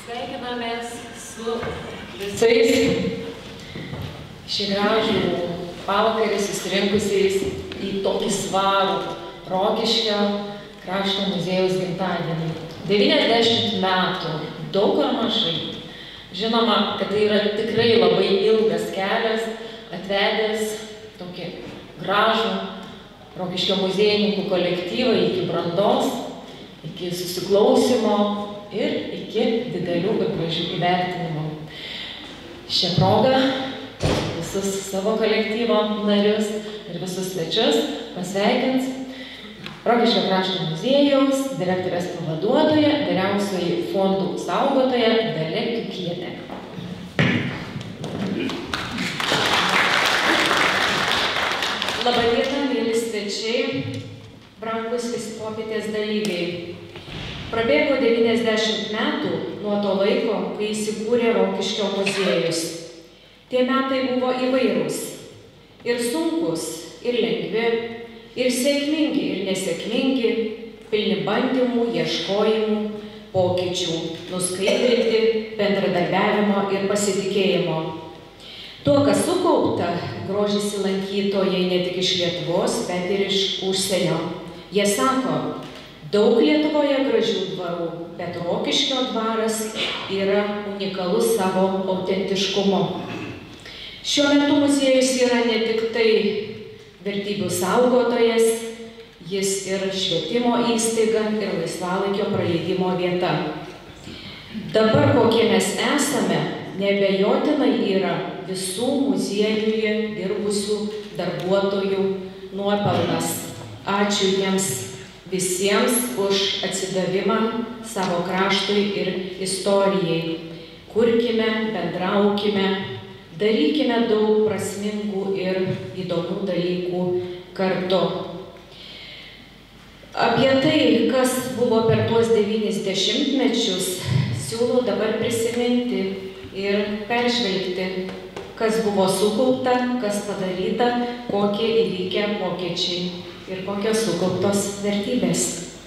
Sveikinamės su visais šį gražų pavakarį susirinkusiais į tokį svarų Rokiškio krašto muziejaus gimtadienį. 90 metų, daug ar mažai. Žinoma, kad tai yra tikrai labai ilgas kelias, atvedęs tokį gražų Rokiškio muziejininkų kolektyvą iki brandos, iki susiklausimo ir iki didelių ir gražių įvertinimų. Šią progą visus savo kolektyvo narius ir visus svečius pasveikins Rokiškio krašto muziejaus direktorės pavaduotoja, vyriausioji fondų saugotoja Dalia Kiukienė. Labadiena, mėly svečiai, brangus visi popietės dalyviai. Prabėgo 90 metų nuo to laiko, kai įsikūrė Rokiškio muziejus. Tie metai buvo įvairūs. Ir sunkus, ir lengvi, ir sėkmingi, ir nesėkmingi, pilni bandymų, ieškojimų, pokyčių, nuskaidrinti, bendradarbiavimo ir pasitikėjimo. Tuo, kas sukaupta, grožisi lankytojai ne tik iš Lietuvos, bet ir iš užsienio. Jie sako, daug Lietuvoje gražių dvarų, bet Rokiškio dvaras yra unikalus savo autentiškumu. Šiuo metu muziejus yra ne tik tai vertybių saugotojas, jis ir švietimo įstaiga ir laisvalaikio praleidimo vieta. Dabar, kokie mes esame, neabejotinai yra visų muziejuje dirbusių darbuotojų nuopelnas. Ačiū jiems visiems už atsidavimą savo kraštui ir istorijai. Kurkime, bendraukime, darykime daug prasmingų ir įdomių dalykų kartu. Apie tai, kas buvo per tuos 90 mečius, siūlau dabar prisiminti ir peržvelgti, kas buvo sukaupta, kas padaryta, kokie įvykę pokyčiai ir kokios sukauptos vertybės.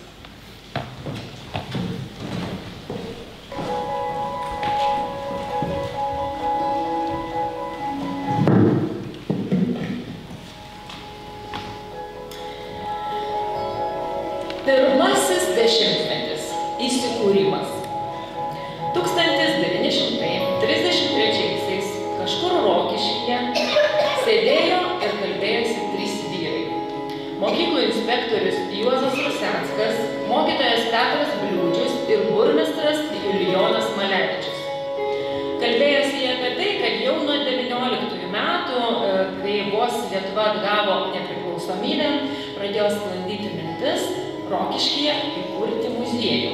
Pirmasis dešimtmetis – įsikūrimas. 1933 kažkur Rokiškyje sėdėjo ir kalbėjosi 3 vyrai. Mokyklų inspektorius Juozas Rusenskas, mokytojas Petras Bliūdžius ir burmistras Julijonas Malevičius. Kalbėjosi jie apie tai, kad jau nuo 19 metų, kai vos Lietuva atgavo nepriklausomybę, pradėjo sklandyti mintis Rokiškyje įkurti muziejų.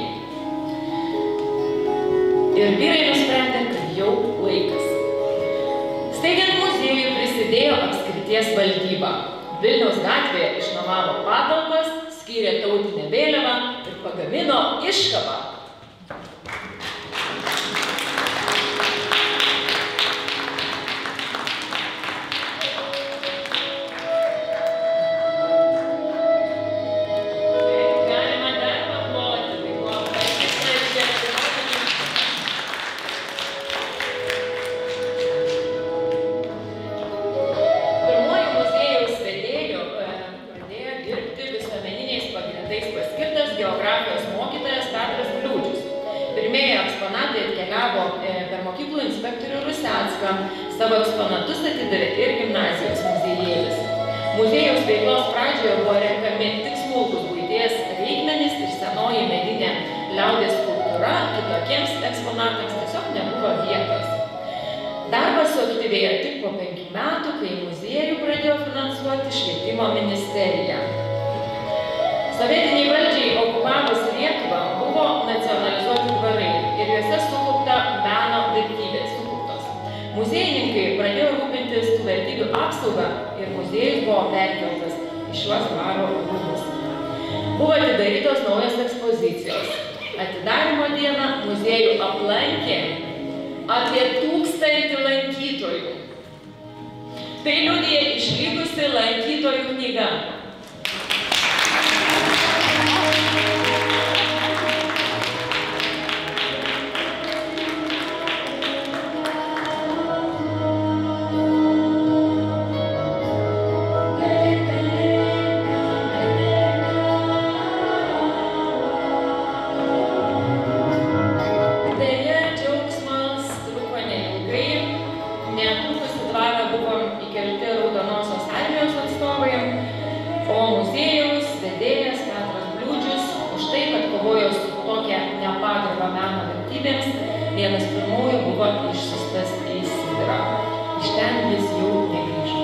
Ir vyrai nusprendė, kad jau laikas. Steigiant muziejų prisidėjo apskrities valdyba. Vilniaus gatvėje išnuomavo patalpas, skyrė tautinę vėliavą ir pagamino iškabą. Savo eksponatus atidavė ir gimnazijos muziejėlis. Muziejaus veiklos pradžioje buvo renkami tik smulkūs buities reikmenys ir senoji medinė liaudies skulptūra, kitokiems eksponatams tiesiog nebuvo vietos. Darbas suaktyvėjo tik po 5 metų, kai muziejų pradėjo finansuoti švietimo ministerija. Sovietiniai valdžiai okupavus Lietuvą buvo nacionalizuoti dvarai ir juose sukaupta meno vertybės. Muziejininkai pradėjo rūpintis tų vertybių apsaugą ir muziejus buvo perkeltas į šiuos dvaro rūmus. Buvo atidarytos naujos ekspozicijos. Atidarymo dieną muziejų aplankė apie 1000 lankytojų. Tai liudija išlikusi lankytojų knyga. naujo buvo išsiųstas į Sibirą. Iš ten jis jau negrįžo.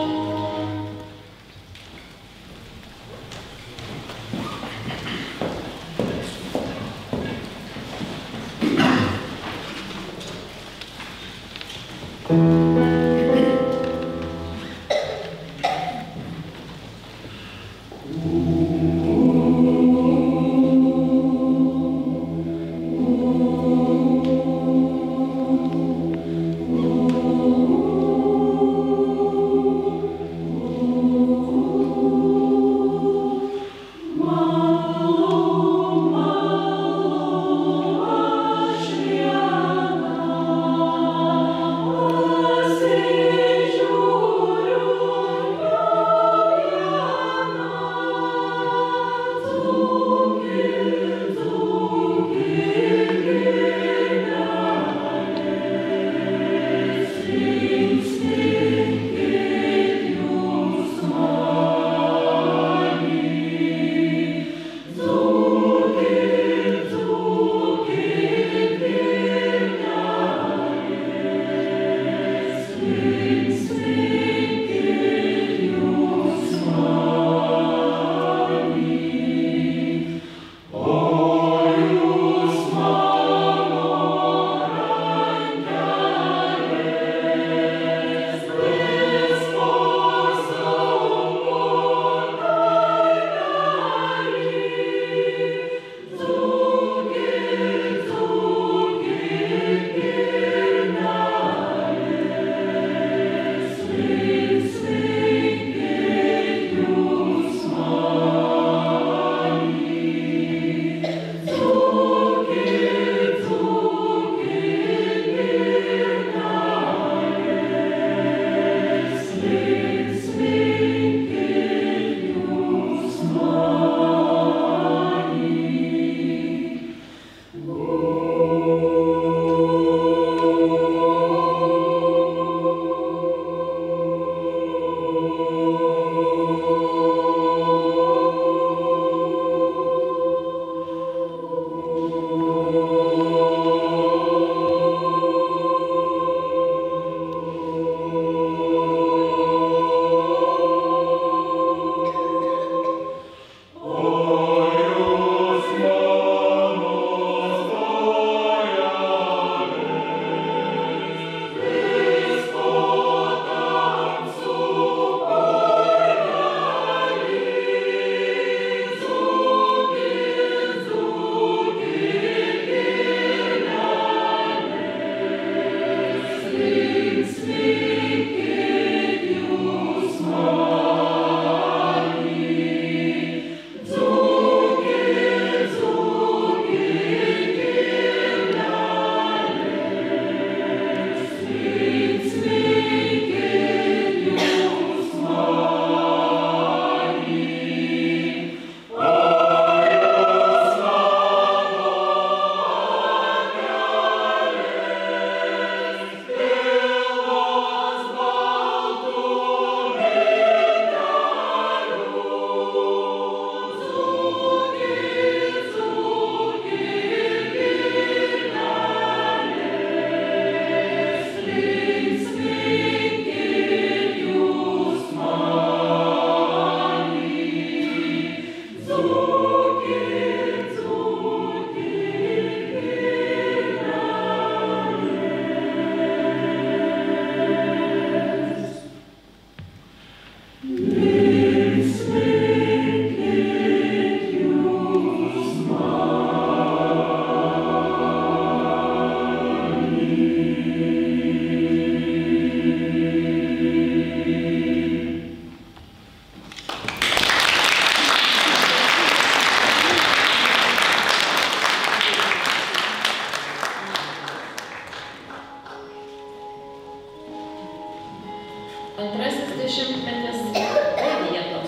Antrasis dešimtmetis vietos.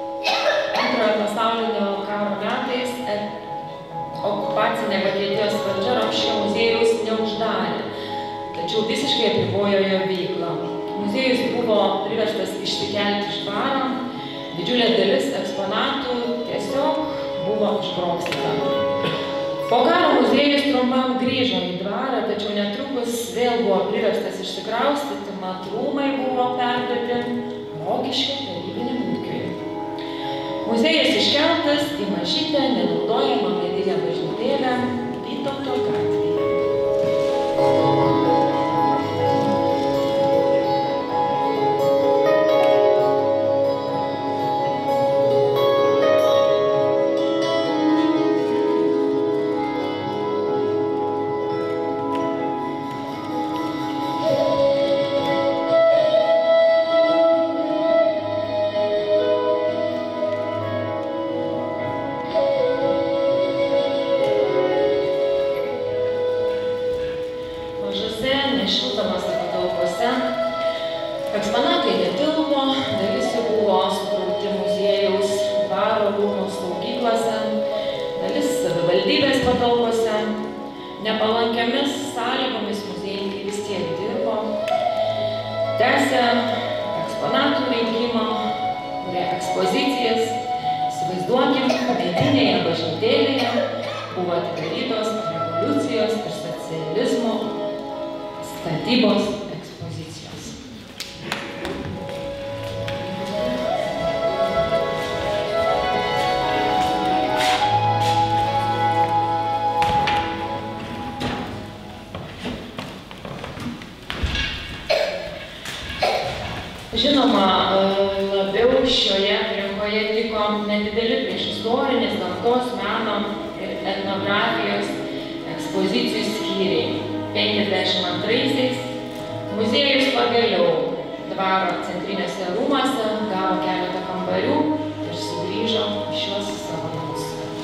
Antrojo pasaulinio karo metais okupacinė Vokietijos valdžia Ropškio muziejaus neuždarė, tačiau visiškai apribojo jo veiklą. Muziejus buvo priverstas išsikelti iš dvaro, didžiulė dalis eksponatų tiesiog buvo išbrokstyta. Po karo muziejus trumpam grįžo į dvarą, tačiau netrukus vėl buvo priverstas išsikraustyti, mat rūmai buvo perduoti Rokiškio tarybiniam ūkiui. Muziejus iškeltas į mažytę nenaudojamą medinę bažnytėlę Vytauto gatvėje. Nešildomose patalpose eksponatai netilpo, dalis jų buvo sukrauti muziejaus dvaro rūmų saugyklose, dalis savivaldybės patalpose. Nepalankiamis sąlygomis muziejininkai vis tiek dirbo, tęsė eksponatų rinkimą, kūrė ekspozicijas. Įsivaizduokim, medinėje bažnytėlėje buvo atidarytos revoliucijos ir socializmo statybos ekspozicijos. Žinoma, labiau šioje aplinkoje tiko nedideli priešistorinės, gamtos, meno ir etnografijos ekspozicijų skyriai. 52-aisiais muziejus pagaliau dvaro centriniuose rūmuose gavo keletą kambarių ir sugrįžo šiuos savo namus.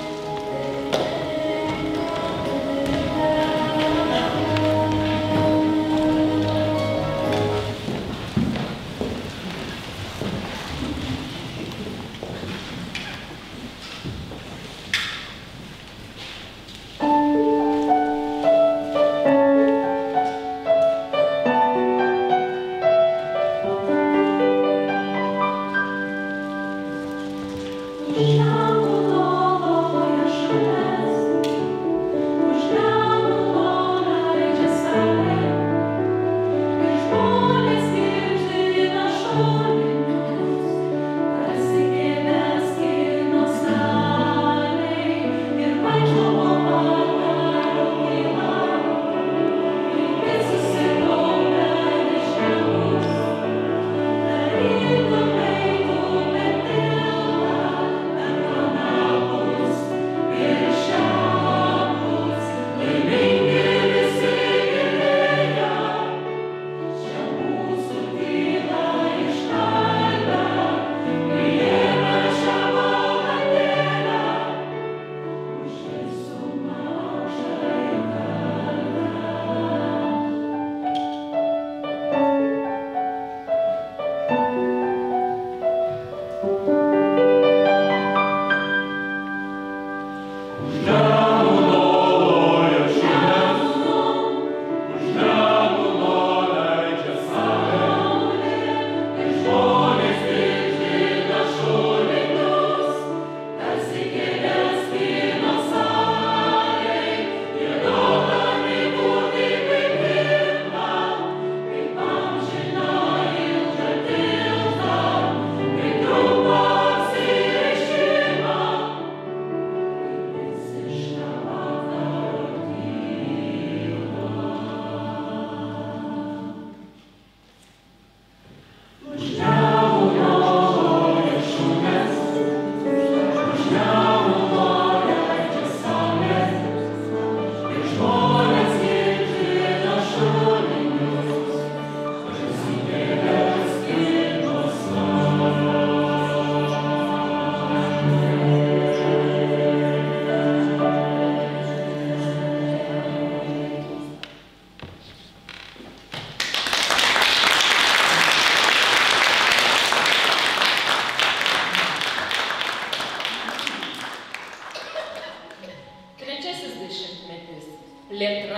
Plėtra.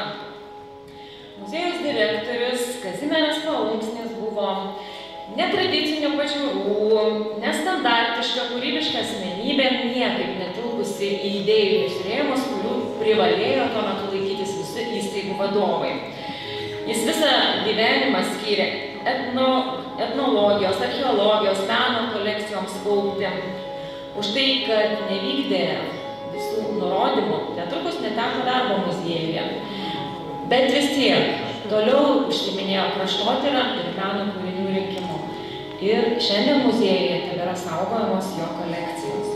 Muziejaus direktorius Kazimieras Paunksnis buvo netradicinių pažiūrų, nestandartiška kūrybiška asmenybė, niekaip netilpusi įvilkusi į idėjinius rėmus, kurių privalėjo tuo metu laikytis visi įstaigų vadovai. Jis visą gyvenimą skyrė etnologijos, archeologijos, meno kolekcijoms kaupti. Už tai, kad nevykdė visų nurodymų, netrukus neteko darbo muziejuje. Bet vis tiek toliau užsiiminėjo kraštotyrą ir meno kūrinių rinkimu. Ir šiandien muziejuje tebėra saugojamos jo kolekcijos.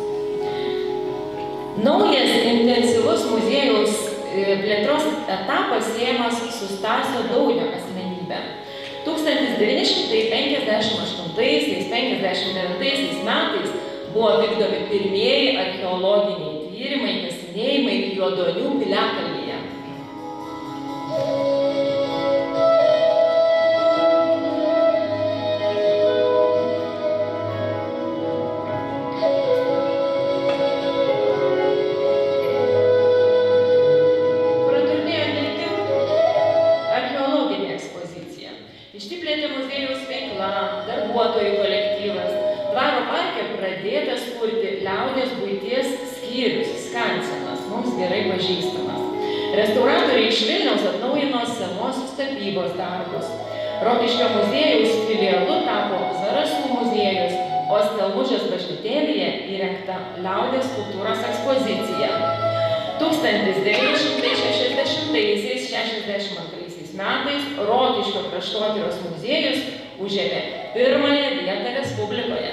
Naujas intensyvus muziejaus plėtros etapas siejamas su Stasio Daunio asmenybe. 1958–1959 metais buvo vykdomi pirmieji archeologiniai tyrimai, kasinėjimai Juodonių piliakalnyje. Praturtėjo ne tik archeologinė ekspozicija. Išsiplėtė muziejaus veikla, darbuotojų kolektyvas. Dvaro parke pradėtas kurti liaudies buities skyrius, skansenas, mums gerai pažįstamas. Restauratoriai iš Vilniaus atnaujino senosios tapybos darbus. Rokiškio muziejaus filialu tapo Zarasų muziejus, o Stelmužės bažnytėlėje įrengta liaudies kultūros ekspozicija. 1960–62 metais Rokiškio kraštotyros muziejus užėmė pirmąją vietą Respublikoje.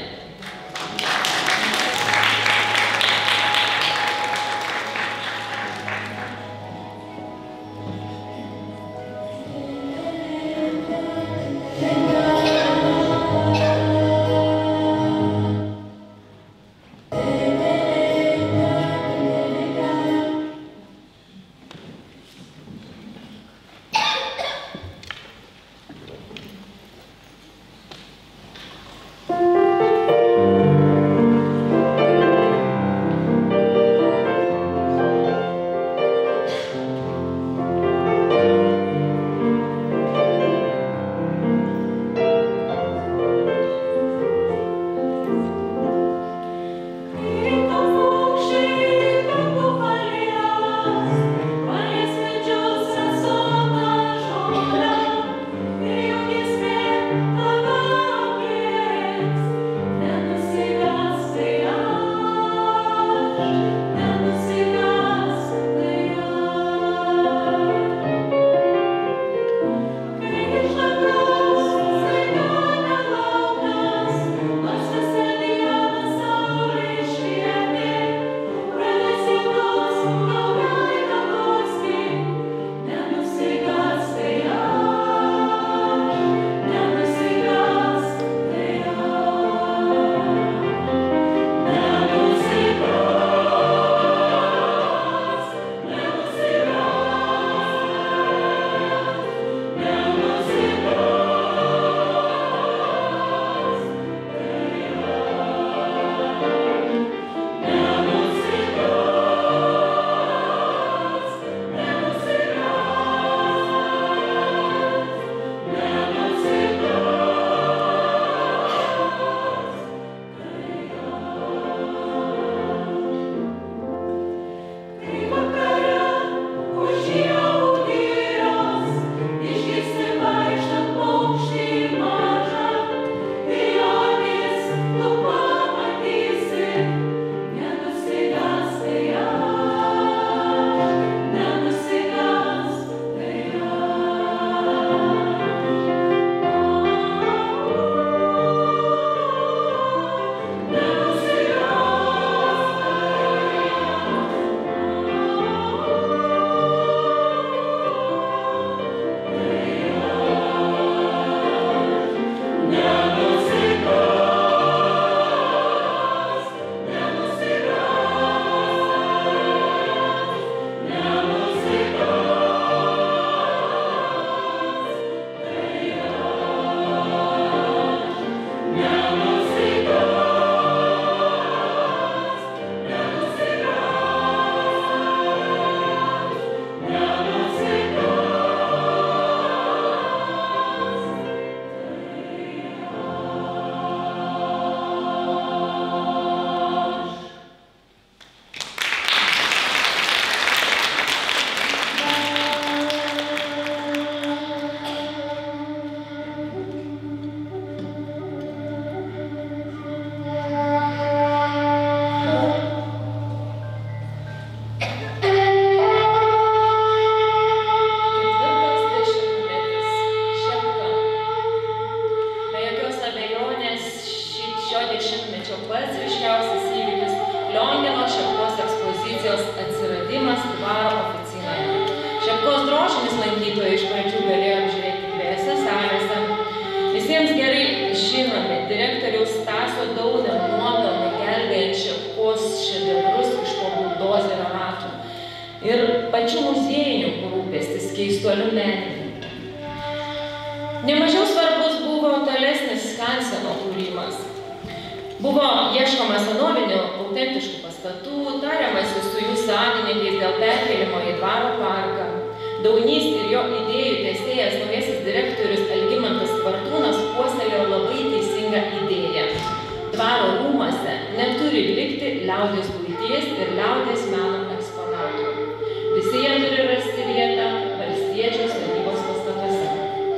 pačių muziejininkų rūpestis keistuolių menininku. Nemažiau svarbus buvo tolesnis skanseno kūrimas. Buvo ieškoma senovinių autentiškų pastatų, tariamasi su jų savininkais dėl perkėlimo į dvaro parką. Daunys ir jo idėjų tęsėjas naujasis direktorius Algimantas Kvartūnas puoselėjo labai teisingą idėją. Dvaro rūmuose neturi likti liaudies buities ir liaudies meno eksponatų. Visi jie turi rasti vietą valstiečių statybos pastatuose.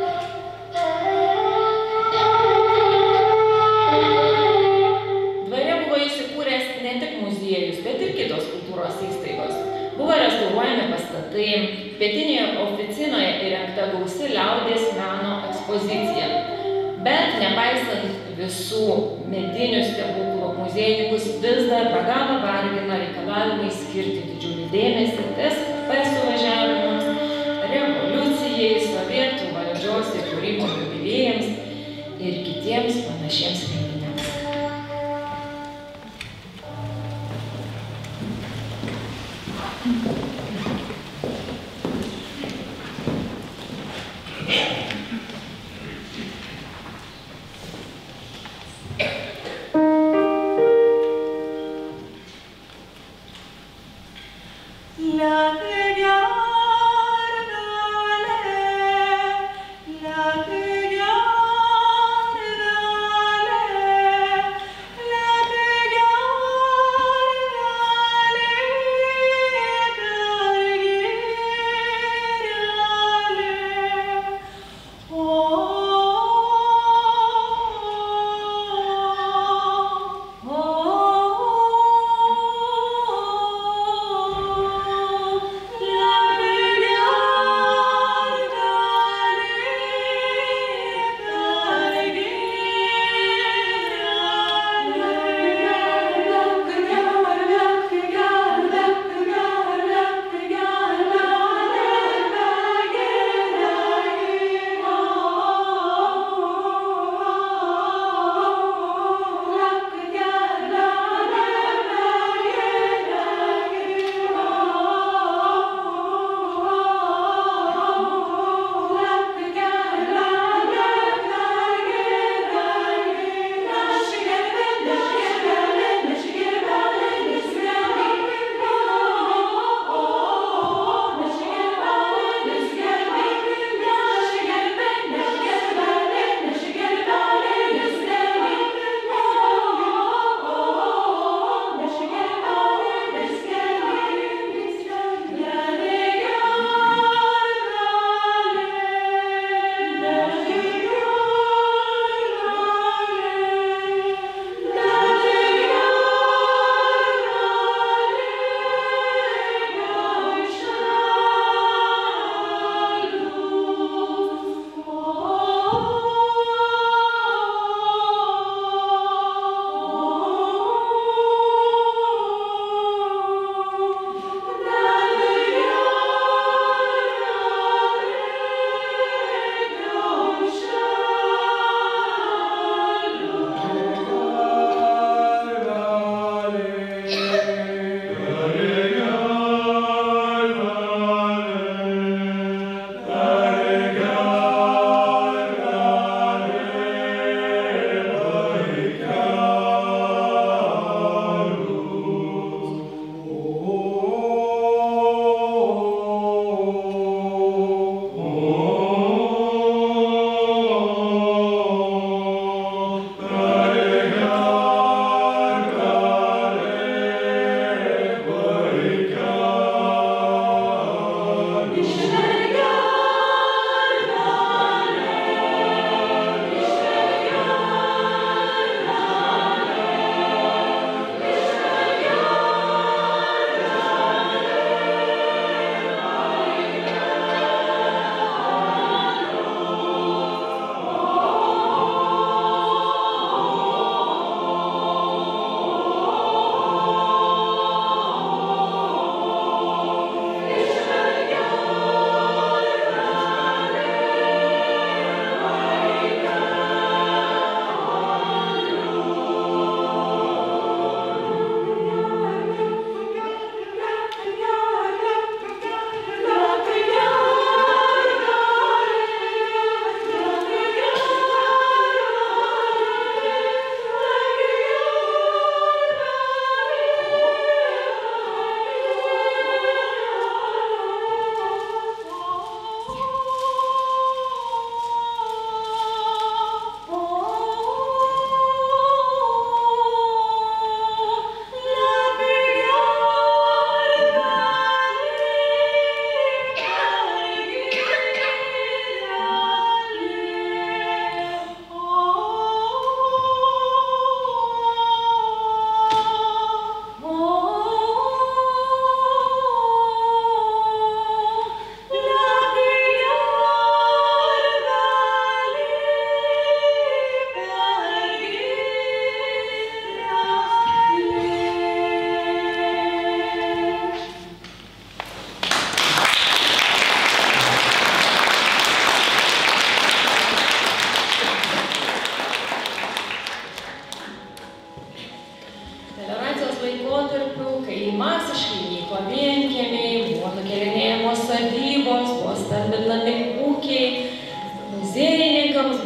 Dvare buvo įsikūręs ne tik muziejus, bet ir kitos kultūros įstaigos. Buvo restauruojami pastatai, pietinėje oficinoje įrengta gausi liaudies meno ekspozicija. Bet nepaisant visų medinių stebuklų, muziejininkus vis dar be galo vargina reikalavimai skirti didžiulį dėmesį TSKP suvažiavimams, revoliucijai, sovietų valdžios įkūrimo jubiliejams ir kitiems panašiems renginiams. La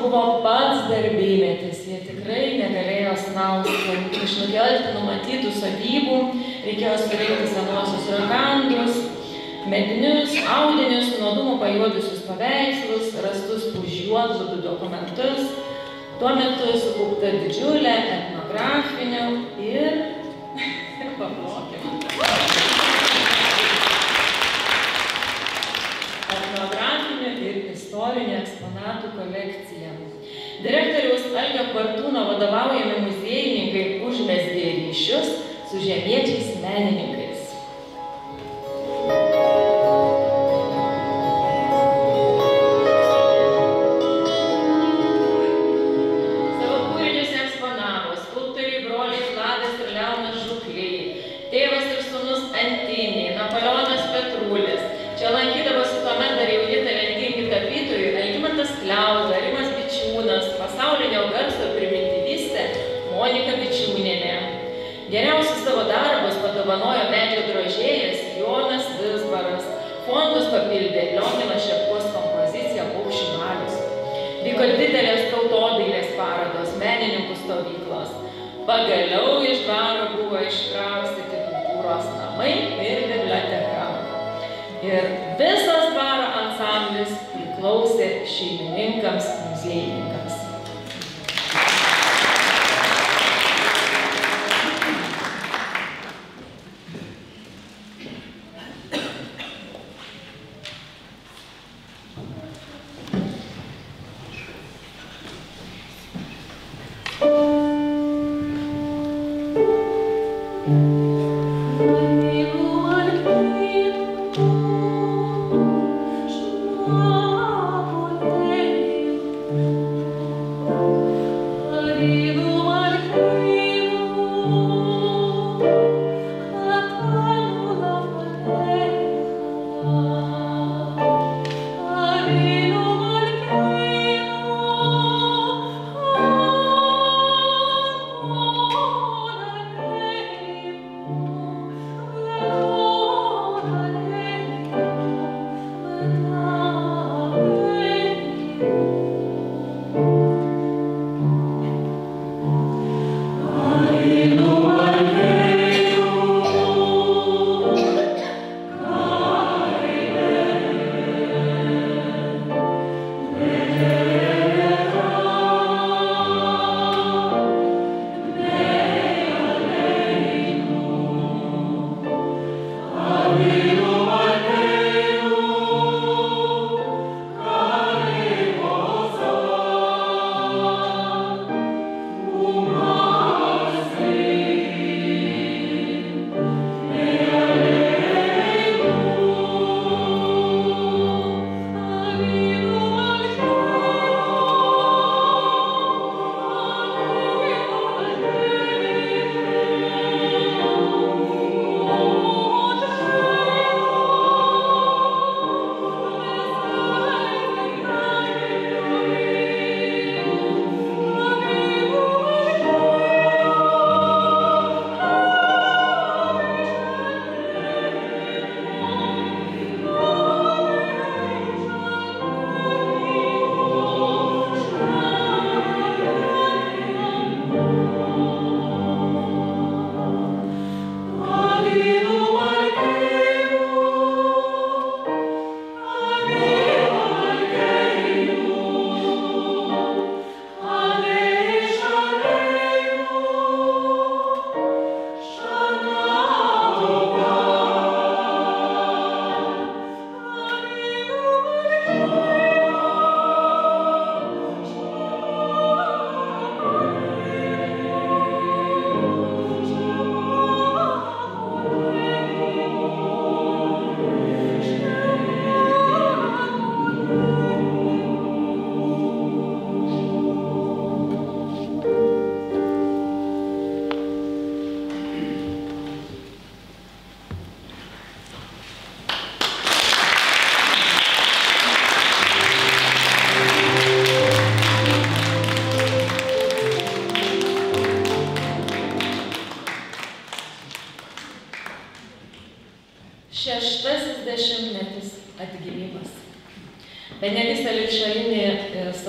buvo pats darbymetis, jie tikrai negalėjo snausti. Iš nukelti numatytų sodybų reikėjo surinkti senuosius rakandus, medinius, audinius, nuodumo pajuodusius paveikslus, rastus už juodludų dokumentus. Tuo metu sukaupta didžiulė etnografinių ir istorinių eksponatų kolekcija. Direktoriaus Algio Kvartūno vadovaujami muziejininkai užmezgė ryšius su žemiečiais menininkais. Savo kūrinius eksponavo skulptoriai broliai Vladas ir Leonas Žukliai, tėvas ir sūnus Antiniai, Napoleonas Petrulis. Čia lankydavosi tuomet dar jauni talentingi tapytojai Algimantas Kliauza, Rimas Bičiūnas, pasaulinio garso primityvistė Monika Bičiūnienė. Geriausius savo darbus padovanojo medžio drožėjas Jonas Vizbaras. Fondus papildė Lionginas Šepkos kompozicija Paukščių balius. Vyko didelės tautodailės parodos, menininkų stovyklos. Pagaliau iš dvaro buvo iškraustyti kultūros namai ir biblioteka. Ir visas dvaro ansamblis priklausė šeimininkams, muziejininkams.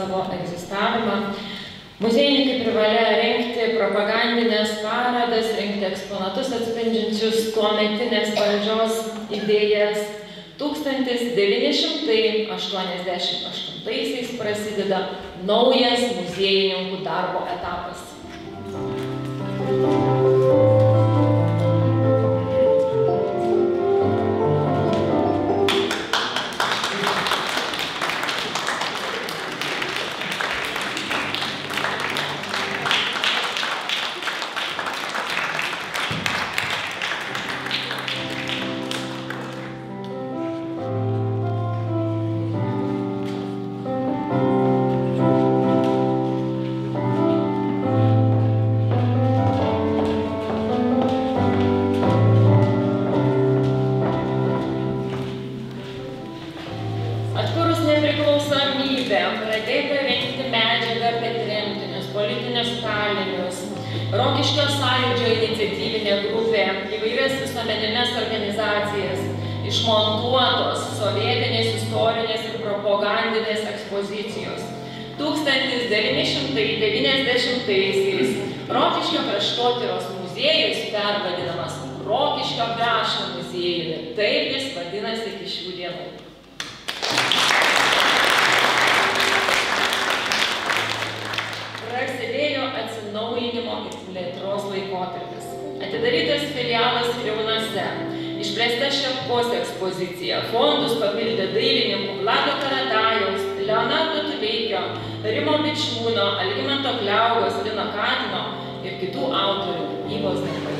savo egzistavimą. Muziejininkai privalėjo rengti propagandinės parodas, rengti eksponatus atspindinčius tuometinės valdžios idėjas. 1988 prasideda naujas muziejininkų darbo etapas. Rokiškio sąjūdžio iniciatyvinė grupė, įvairias visuomeninės organizacijas, išmontuotos sovietinės istorinės ir propagandinės ekspozicijos. 1990-aisiais Rokiškio kraštotyros muziejus pervadinamas Rokiškio krašto muziejumi. Taip jis vadinasi iki šių dienų. Prasidėjo atsinaujinimo ir plėtros laikotarpis. Atidarytas filialas Kriaunose, išplėsta Šepkos ekspozicija, fondus papildė dailininkų Vlado Karatajaus, Leonardo Tuleikio, Rimo Bičmūno, Algimanto Kliaugos, Lino Katino ir kitų autorių tapybos darbai.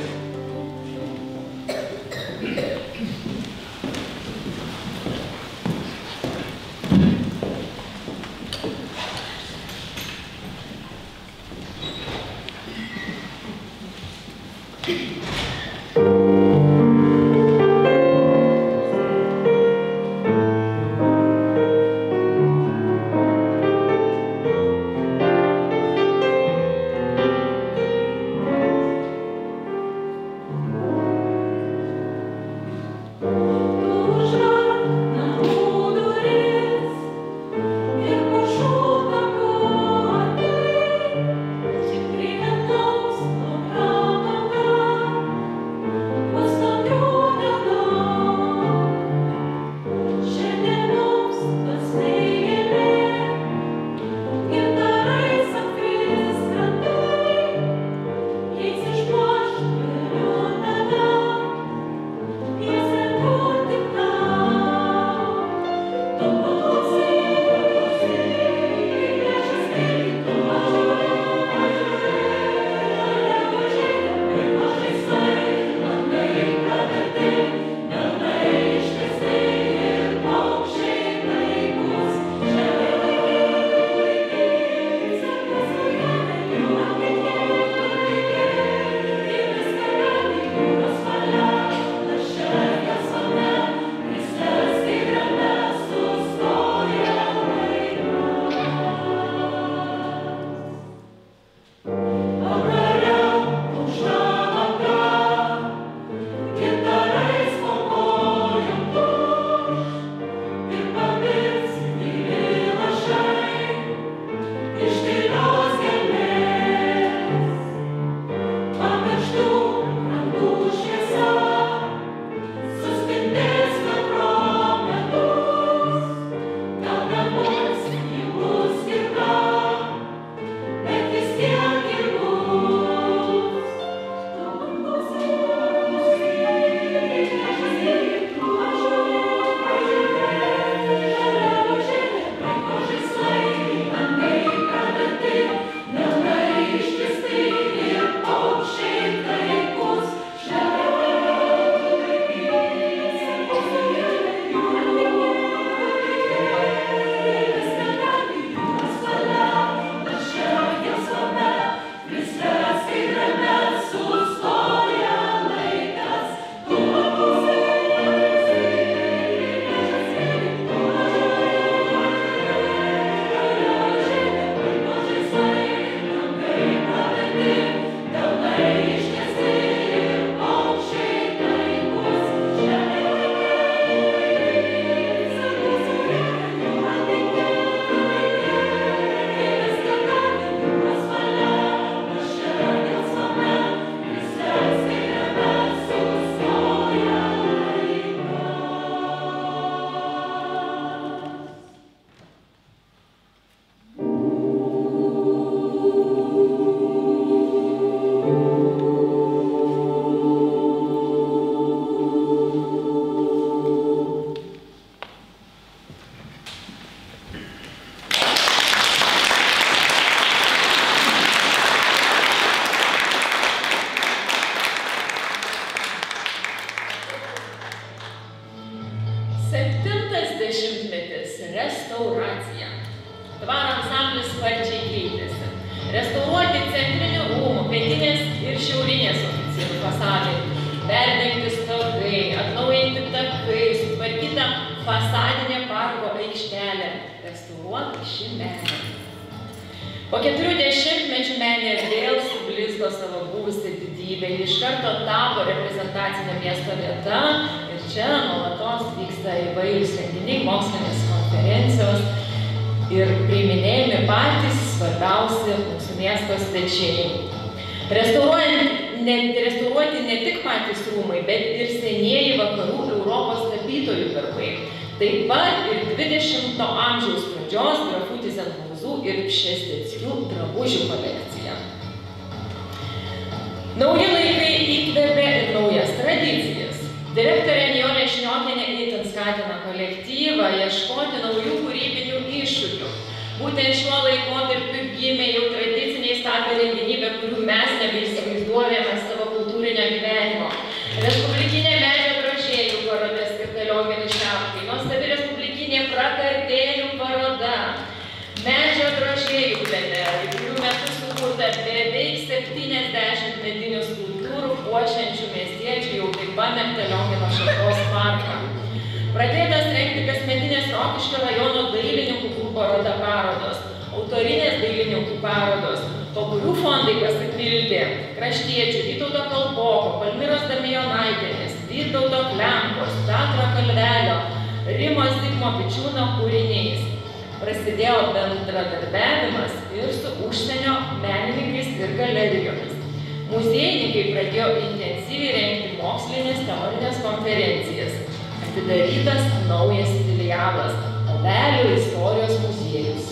sparčiai keitėsi. Restauruoti centrinių rūmų, pietinės ir šiaurinės oficirų fasadai, perdengti stogai, atnaujinti takai, sutvarkyta fasadinė parko aikštelė, restauruoti šį menę. Po 4 dešimtmečių menė vėl sublizgo savo buvusią didybę, iš karto tapo reprezentacinė miesto vieta ir čia nuolatos vyksta įvairūs renginiai, mokslinės konferencijos ir priiminėjami patys svarbiausi mūsų miesto svečiai. Restauruoti ne tik patys rūmai, bet ir senieji vakarų Europos tapytojų darbai. Taip pat ir 20-o amžiaus pradžios grafų Tyzenhauzų ir Pšezdzieckių drabužių kolekcija. Nauji laikai įkvėpė ir naujas tradicijas. Direktorė Nijolė Šniokienė itin skatina kolektyvą ieškoti naujų kūrybinių iššūkių. Būtent šiuo laikotarpiu gimė jau tradiciniais tapę renginiai, be kurių mes nebeįsivaizduojame savo kultūrinio gyvenimo. Respublikinė medžio drožėjų paroda skirta Lionginui Šepkai, nuostabi respublikinė prakartėlių paroda, medžio drožėjų plenerai, kurių metu sukurta beveik 70 medinių skulptūrų puošiančių miestiečių jau taip pamėgtą Liongino Šepkos parką. Pradėtas rengti kasmetinės Rokiškio rajono dailininkų paroda parodos, autorinės dailininkų parodos, po kurių fondai pasipildė kraštiečių Vytauto Kalpoko, Palmiros Damijonaitienės, Vytauto Klempos, Petro Kalvelio, Rimos Zigmo Bičiūno kūriniais. Prasidėjo bendradarbiavimas ir su užsienio menininkais ir galerijomis. Muziejininkai pradėjo intensyviai rengti mokslinės teorinės konferencijas. Atidarytas naujas filialas – Obelių istorijos muziejus.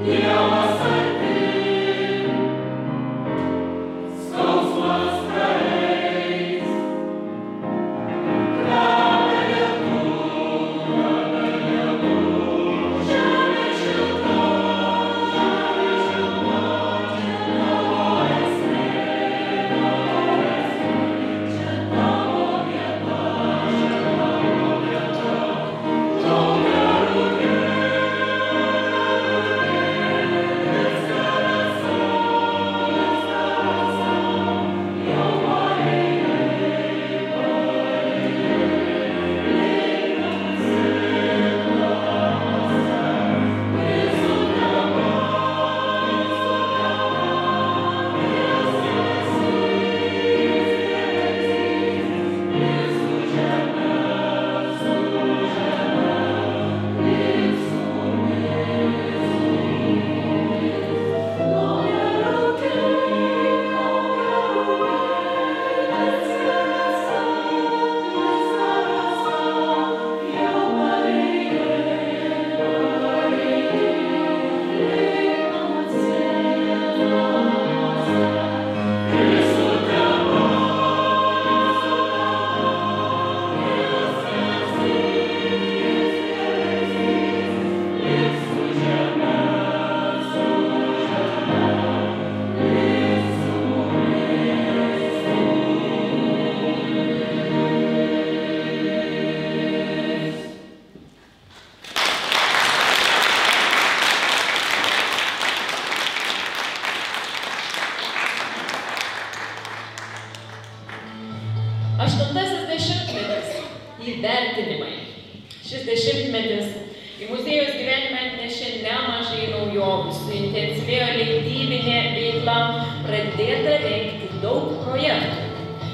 Aštuntasis dešimtmetis – įvertinimai. Šis dešimtmetis į muziejaus gyvenimą atnešė nemažai naujovių, suintensyvėjo leidybinė veikla, pradėta rengti daug projektų.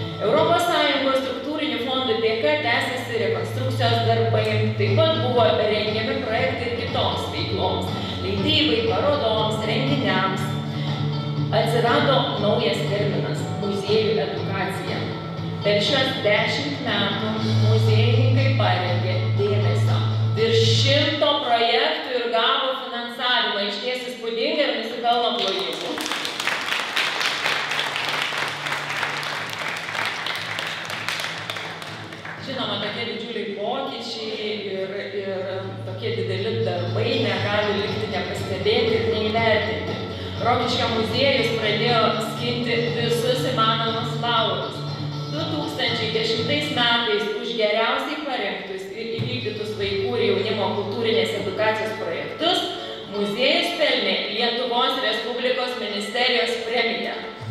ES struktūrinių fondų dėka tęsiasi rekonstrukcijos darbai, taip pat buvo rengiami projektai ir kitoms veikloms – leidybai, parodoms, renginiams. Atsirado naujas terminas – muziejų edukacija. Per šios 10 metų muziejininkai parengė dėmesio virš 100 projektų ir gavo finansavimą, išties įspūdinga ir nusipelno plojimų. Žinoma, tokie didžiuliai pokyčiai ir tokie dideli darbai negali likti nepastebėti ir neįvertinti. Rokiškio muziejus pradėjo skinti visus įmanomus laurus. 2010 metais už geriausiai parengtus ir įvykdytus vaikų ir jaunimo kultūrinės edukacijos projektus muziejus pelnė Lietuvos Respublikos ministerijos premiją.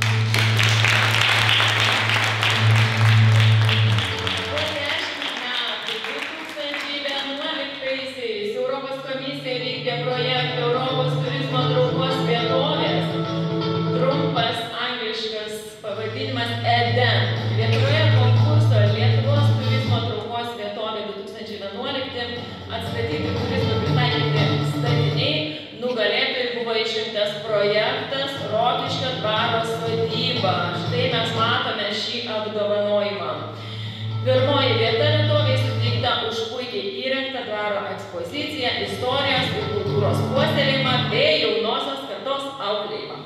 Po 10 metų, 2011-aisiais, Europos komisija vykdė projektą Europos turizmo traukos vietovės, trumpas angliškas pavadinimas EDEN. Lietuvoje konkurso Lietuvos turizmo traukos vietovė 2011 atstatyti turizmui pritaikyti statiniai, nugalėtojai buvo išrinktas projektas Rokiškio dvaro sodyba. Štai mes matome šį apdovanojimą. Pirmoji vieta vietovei suteikta už puikiai įrengtą dvaro ekspoziciją, istorijos ir kultūros puoselėjimą bei jaunosios kartos auklėjimą.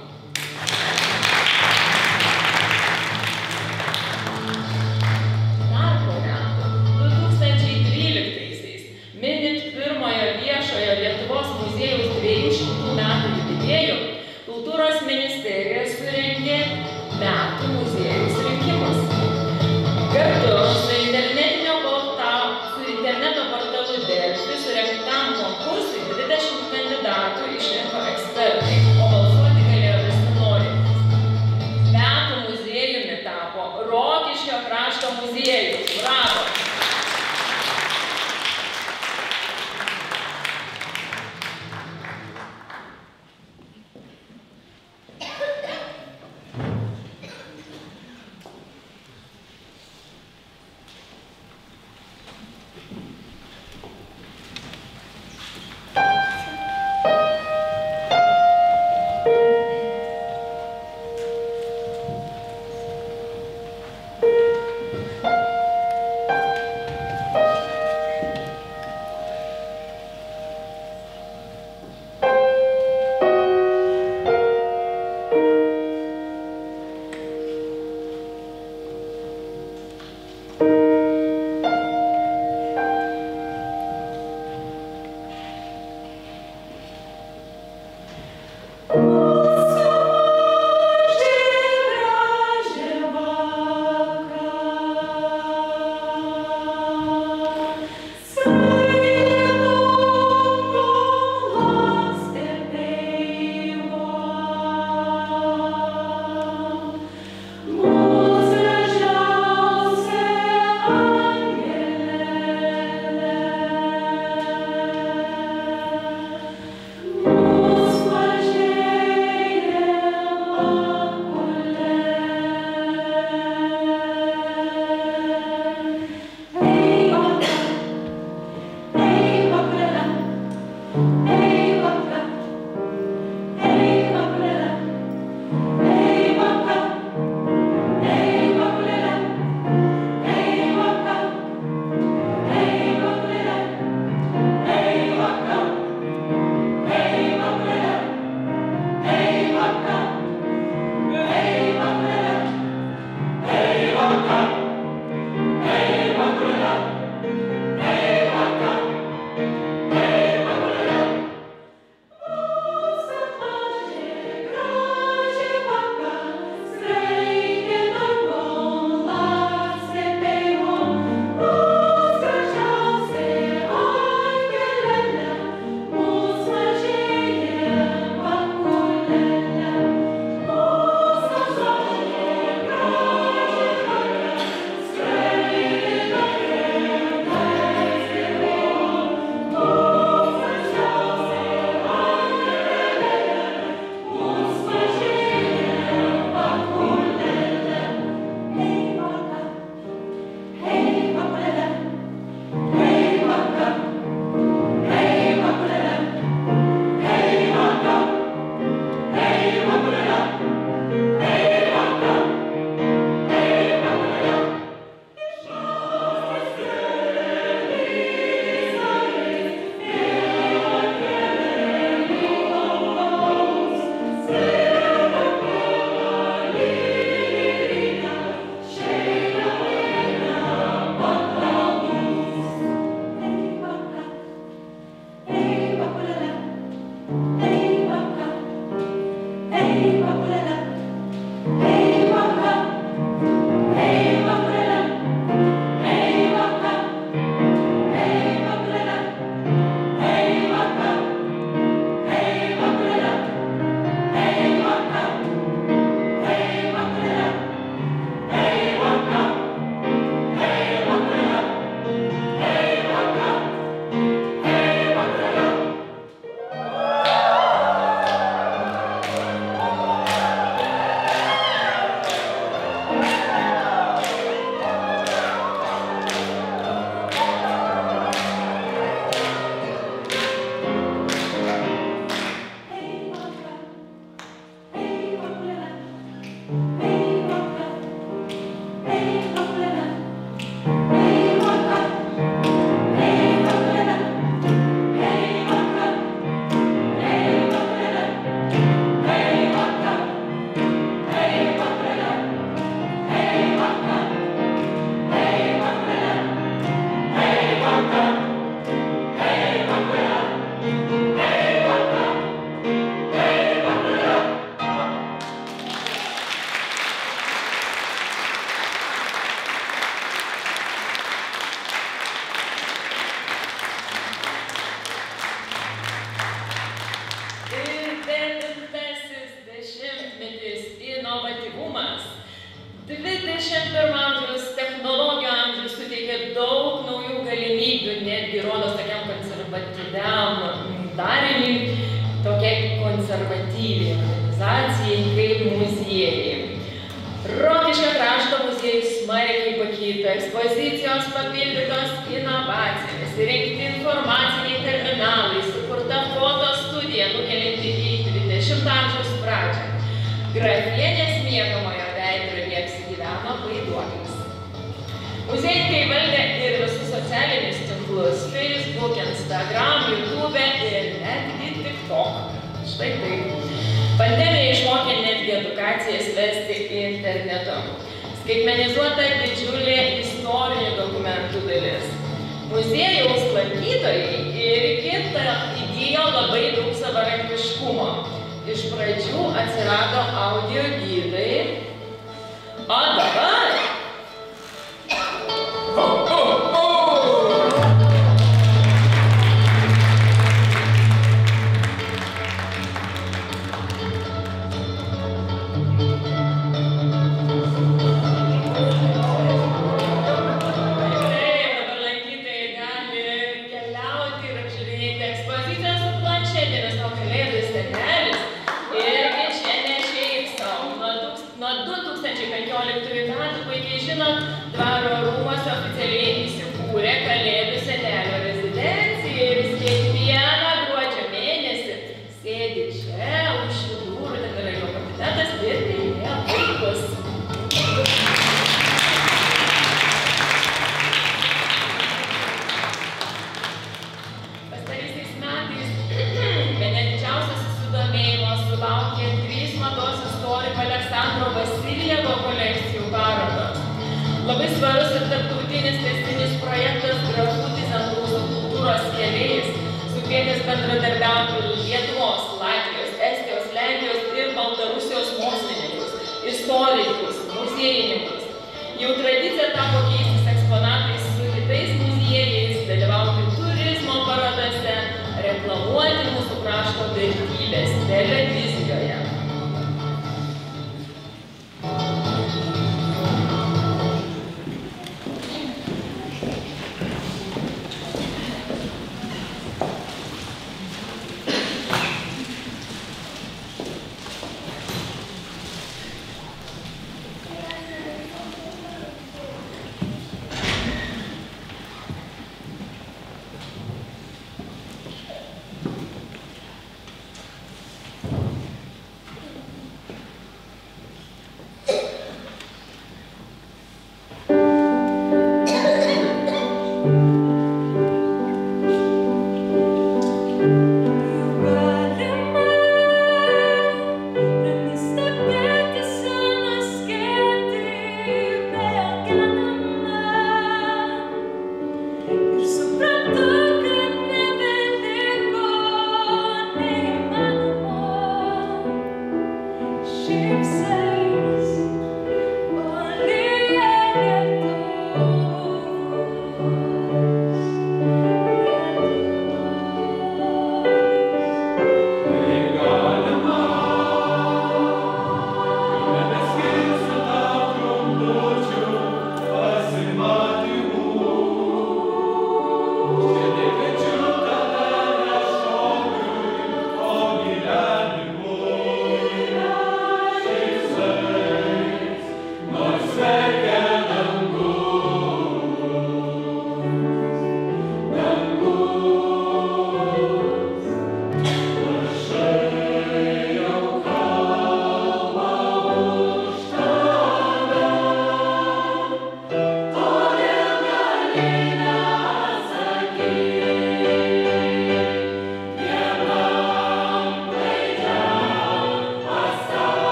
Minint pirmojo viešojo Lietuvos muziejaus 200 metų jubiliejų, Kultūros ministerija surengė metų muziejaus rinkimus. Kartu su interneto portalu Delfi surengtam konkursui 20 kandidatų išrinko inovatyvumas. 21 amžiaus technologijų amžius suteikia daug naujų galimybių, netgi rodos tokiam konservatyviam dariniui, tokiai konservatyviai organizacijai kaip muziejai. Rokiškio krašto muziejus smarkiai pakeitė, ekspozicijos papildytos inovacijomis, įrengti informaciniai terminalai, sukurta fotostudija nukelianti į 20 amžiaus pradžią. Grafienės miegamojo veidrodyje apsigyveno vaiduoklis. Muziejininkai valdė ir visus socialinius tinklus – Facebook, Instagram, YouTube ir netgi TikTok. Štai taip. Pandemija išmokė netgi edukacijas vesti internetu. Skaitmenizuota didžiulė istorinių dokumentų dalis. Muziejaus lankytojai irgi įgijo labai daug savarankiškumo. Iš pradžių atsirado audio gidai, o dabar Dvaro rūmuose oficialiai įsikūrė Kalėdų senelio rezidencija ir jis kiekvieną gruodžio mėnesį sėdi čia, už šių durų, ten yra jo kabinetas ir priiminėja vaikus. Pastaraisiais metais bene didžiausias susidomėjimo sulaukė 3 mados istoriko Aleksandro Vasiljevo kolekcijų parodos. Labai svarus ir tarptautinis tęstinis projektas Grafų Zandrūzų kultūros keliais, sukvietęs bendradarbiauti Lietuvos, Latvijos, Estijos, Lenkijos ir Baltarusijos mokslininkus, istorikus, muziejininkus. Jau tradicija tapo keistis eksponatais su kitais muziejais, dalyvauti turizmo parodose, reklamuoti mūsų krašto vertybės televizijoje.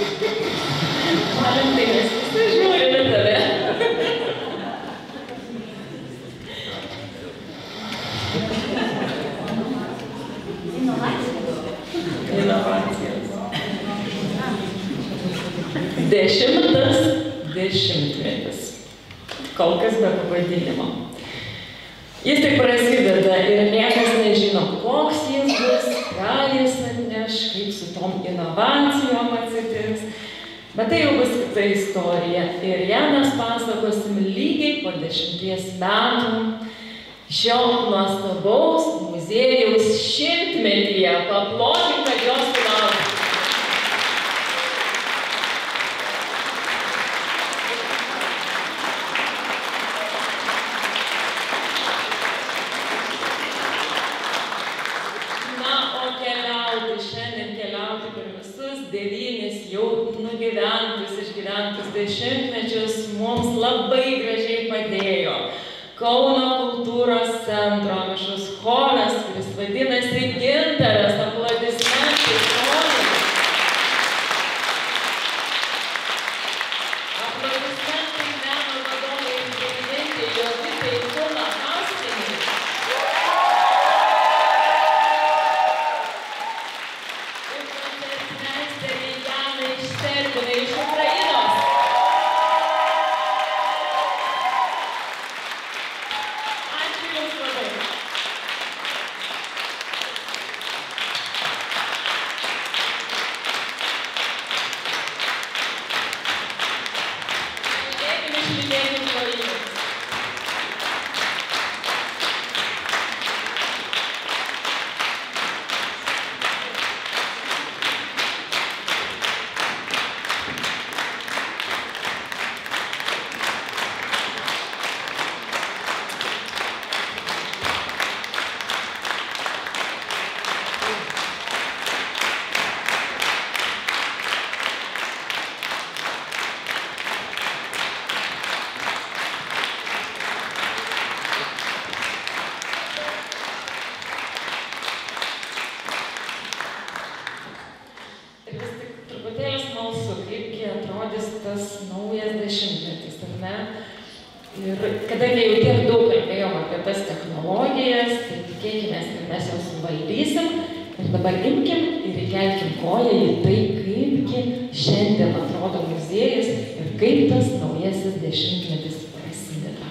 Valentinas, visi žiūri į tave. Inovacijos. 10. dešimtmetis. Kol kas be pavadinimo. Jis tik prasideda ir niekas nežino, koks jis bus, ką jis atneš, kaip su tom inovacijom atsitiks. Bet tai jau bus kita istorija ir ją mes pasakosim lygiai po 10 metų šio nuostabaus muziejaus 100-metyje. Paplokim, kad jos sulauktų. Išgyventus 10-mečius mums labai gražiai padėjo Kauno kultūros centro mišrus choras, kuris vadinasi Gintaras. Aplodismentai chorui. Aplodismentai meno vadovai ir dirigentei Jovitai Kulakauskienei. Ir koncertmeisteriai Janai Šterbinai iš Ukrainos. Ačiū Jums labai. Išlydėkim klojimais. Kadangi jau tiek daug kalbėjom apie tas technologijas, tai tikėkimės, kad mes jau suvaldysim. Ir dabar imkim ir įkelkim koją į tai, kaipgi šiandien atrodo muziejus ir kaip tas naujasis 10-metis prasideda.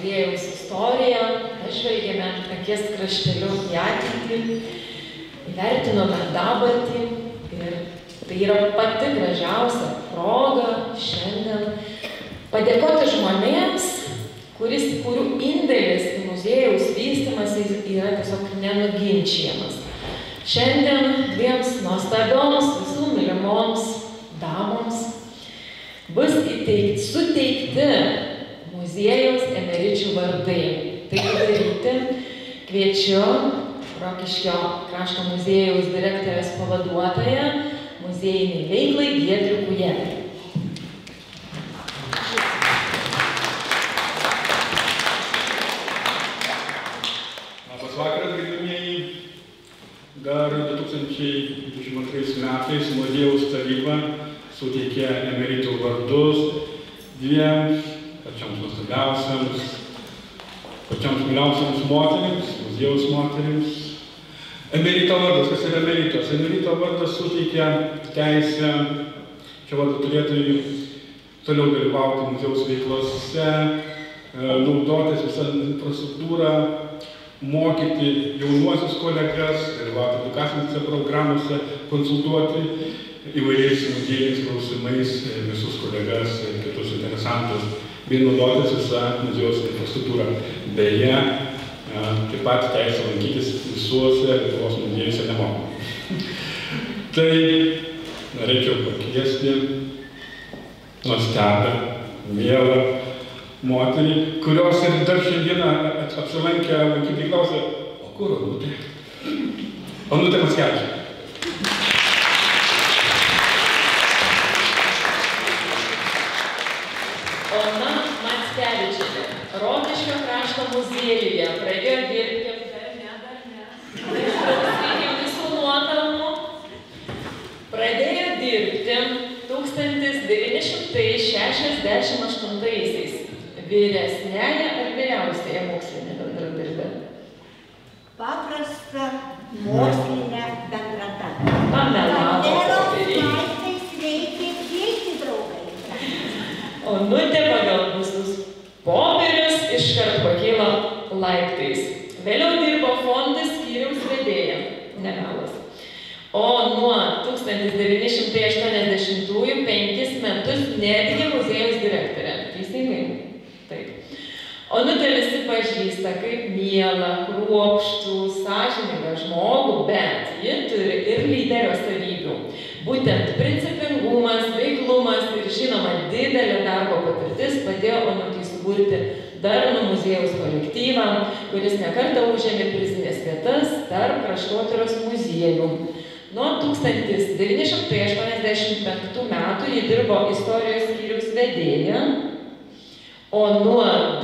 muziejaus istoriją, pažvelgėme akies krašteliu į ateitį, įvertinome dabartį ir tai yra pati gražiausia proga šiandien padėkoti žmonėms, kurių indėlis į muziejaus vystymąsi yra tiesiog nenuginčiamas. Šiandien dviems nuostabioms visų mylimoms damoms bus suteikti muziejaus emeričių vardai. Tai padaryti kviečiu Rokiškio krašto muziejaus direktorės pavaduotoją muziejiniai veiklai Giedrių Kujelį. Labas vakaras, gerbiamieji. Dar 2022 metais muziejaus taryba suteikė emeritų vardus dviems pačioms nuostabiausiams, pačioms myliausiams moterims, muziejaus moterims. Emerito vardas, kas yra emeritos? Emerito vardas suteikia teisę šio vardo turėtojui toliau dalyvauti muziejaus veiklose, naudotis visą infrastruktūrą, mokyti jaunuosius kolegas, dalyvauti edukacinėse programose, konsultuoti įvairiais muziejiniais klausimais visus kolegas ir kitus interesantus, bei naudotis visą muziejaus infrastruktūrą. Beje, taip pat teisę lankytis visuose Lietuvos muziejuose nemokamai. Tai norėčiau pakviesti nuostabią, mielą moterį, kurios ir dar šiandieną apsilankę lankytojai klausė, o kur Onutė? Onutė Mackevičienė. Ona Mackevičienė, Rokiškio krašto muziejuje pradėjo dirbti, visų nuopelnų, pradėjo dirbti 1968-aisiais. Vyresnėje ar vyriausiąją mokslinę bendradarbę? Paprastą mokslinę bendradarbę. Pamelavo. Laiptais reikia keisti draugai. Onutė pagal visus popierius iškart pakilo laiptais. Vėliau dirbo fondo skyriaus vedėja. Nemelas. O nuo 1980-ųjų 5 metus netgi muziejaus direktorė. Teisingai? Taip. Onutė visi pažįsta kaip mielą, kruopštų, sąžiningą žmogų, bet ji turi ir lyderio savybių. Būtent principingumas, veiklumas ir žinoma didelė darbo patirtis padėjo Onutei suburti darnų muziejaus kolektyvą, kuris nekartą užėmė prizinės vietas tarp kraštotyros muziejų. Nuo 1985 metų ji dirbo istorijos skyriaus vedėja, o nuo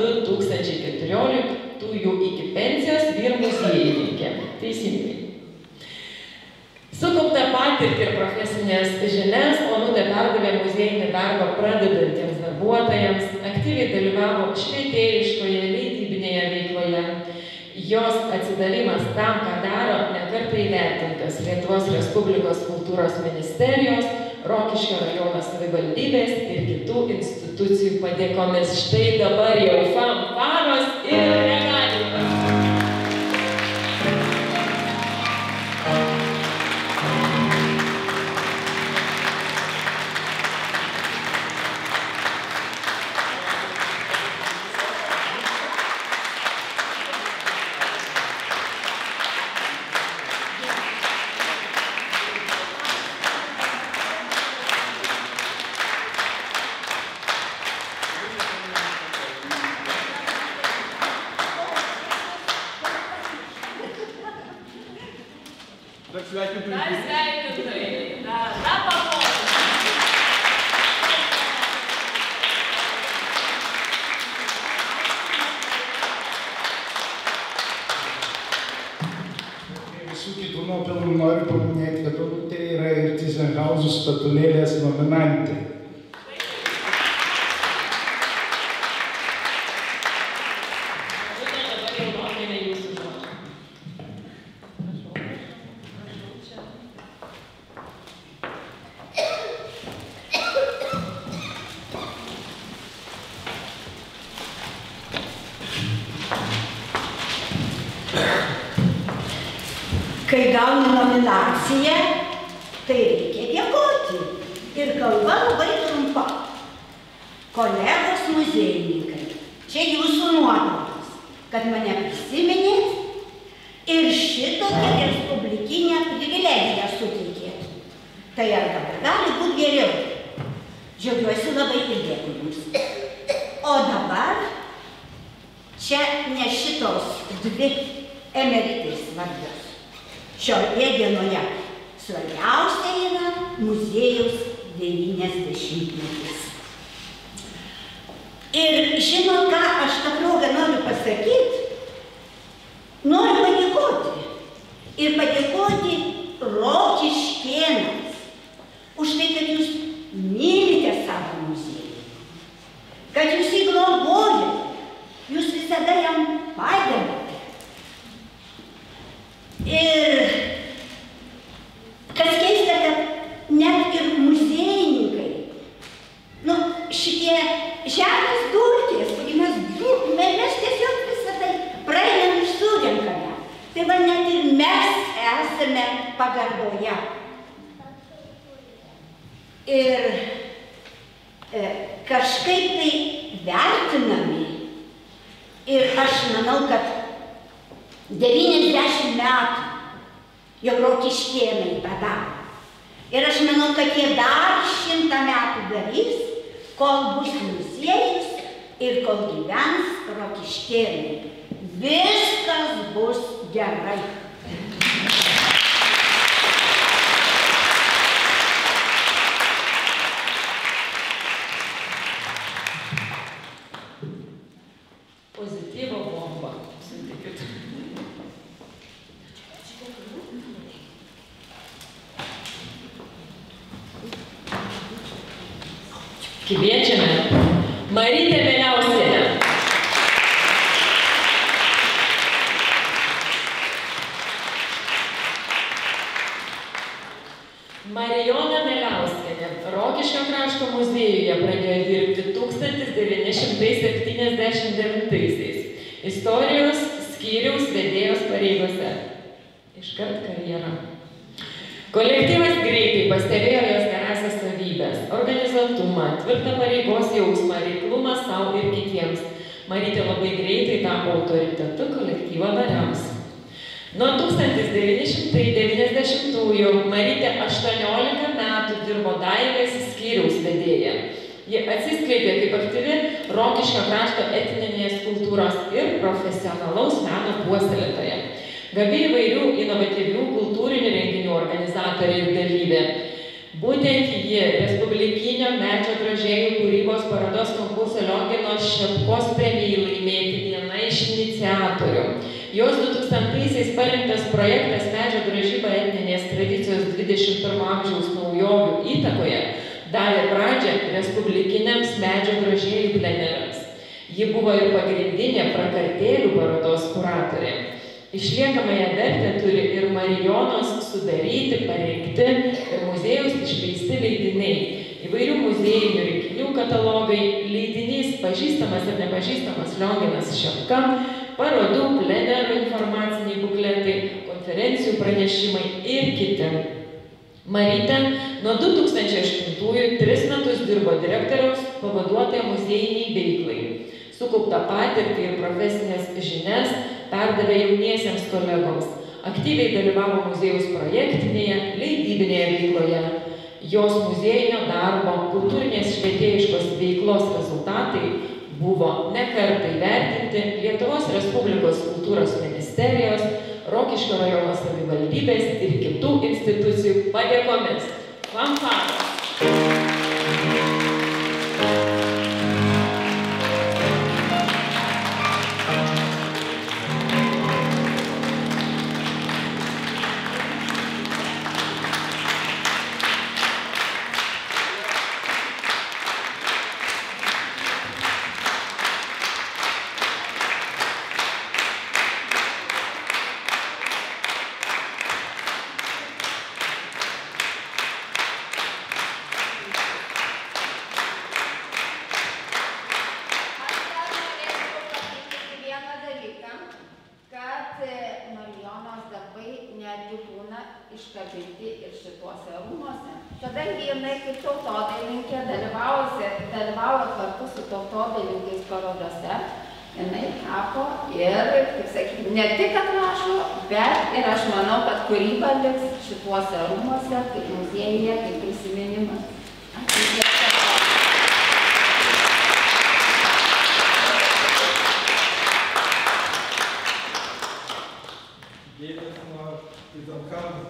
2014 iki pensijos vyr muziejininkė. Teisingai. Sukauptą patirtį ir profesinės žinias Onutė perdavė muziejinį darbą pradedantiems darbuotojams, aktyviai dalyvavo švietėjiškoje, leidybinėje veikloje. Jos atsidavimas tam, ką daro, nekartą įvertintas Lietuvos Respublikos kultūros ministerijos, Rokiškio rajono savivaldybės ir kitų institucijų padėkomis. Štai dabar jau fanfaros ir regalimas. Dar sveikintojai. Dar sveikintojai. Dar pamokas. Visų kitų nuopelnų noriu paminėti, kad Onutė yra ir Tyzenhauzų statulėlės nominantė. kai gauni nominaciją, tai reikia dėkoti. Ir kalba labai trumpa. Kolegos muziejininkai, čia jūsų nuopelnas, kad mane prisiminėt ir šitokią respublikinę privilegiją suteikėt. Tai ar dabar gali būti geriau? Džiaugiuosi labai ir dėkui jums. O dabar čia ne šitos dvi emeritės svarbios. Šioje dienoje svarbiausia yra muziejaus 90-metis. Ir žinot, ką aš tą progą noriu pasakyti? Noriu padėkoti. Ir padėkoti Rokiškėnams už tai, kad jūs mylite savo muziejų. Kad jūs jį globojate. Jūs visada jam padedate. Ir kas keista, kad net ir muziejininkai, šitie žemės dulkės, kurį mes tiesiog visą tai praeinam ir surenkame. Tai va net ir mes esame pagarboje. Ir kažkaip tai vertinami. Ir aš manau, kad 90 metų jau Rokiškėnai padaro. Ir aš manau, kad jie dar 100 metų darys, kol bus muziejus ir kol gyvens Rokiškėnai. Viskas bus gerai. Pozityvo bomba. Sutikit. Kviečiame Marytę Mieliauskienę. Marijona Mieliauskienė Rokiškio krašto muziejuje pradėjo dirbti 1979-aisiais istorijos skyriaus vedėjos pareigose. Iškart karjera. Kolektyvas greitai pastebėjo jos gerąsias savybes – organizuotumą, tvirtą pareigos jausmą, reiklumą sau ir kitiems. Marytė labai greitai tapo autoritetu kolektyvo nariams. Nuo 1990-ųjų Marytė 18 metų dirbo dailės skyriaus vedėja. Ji atsiskleidė kaip aktyvi Rokiškio krašto etninės kultūros ir profesionalaus meno puoselėtoja. Gabi įvairių inovatyvių kultūrinių renginių organizatorė ir dalyvė. Būtent ji Respublikinio medžio drožėjų kūrybos parodos konkurso Lionginos Šepkos premijai laimėti viena iš iniciatorių. Jos 2000-aisiais parengtas projektas Medžio drožyba etninės tradicijos 21 amžiaus naujovių įtakoje davė pradžią Respublikiniams medžio drožėjų plenerams. Ji buvo ir pagrindinė prakartėlių parodos kuratorė. Išliekamąją vertę turi ir Marijonos sudaryti, parengti ir muziejaus išleisti leidiniai, įvairių muziejinių rinkinių katalogai, leidinys pažįstamas ir nepažįstamas Lionginas Šepka, parodų, plenerų informaciniai bukletai, konferencijų pranešimai ir kiti. Marytė nuo 2008-ųjų 3 metus dirbo direktoriaus pavaduotoja muziejiniai veiklai. Sukauptą patirtį ir profesinės žinias perdavė jauniesiems kolegoms. Aktyviai dalyvavo muziejaus projektinėje, leidybinėje veikloje. Jos muziejinio darbo, kultūrinės švietėjiškos veiklos rezultatai buvo ne kartą įvertinti Lietuvos Respublikos kultūros ministerijos, Rokiškio rajono savivaldybės ir kitų institucijų padėkomis. Fanfaros! Kadangi jinai kaip tautodailininkė dalyvauja kartu su tautodailininkais parodose, jinai tapo ir, kaip sakyti, ne tik atrašo, bet ir aš manau, kad kūryba liks šituose rūmuose, kaip muziejuje, kaip prisiminimas. Dėtas nuo Tyzenhauzų.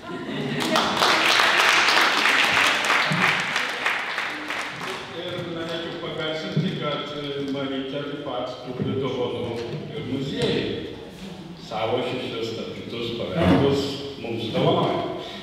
Ir norėčiau pagarsinti, kad Marytė taip pat turi dovanų ir muziejai. Savo 6 tapytus paveikslus mums dovanoja.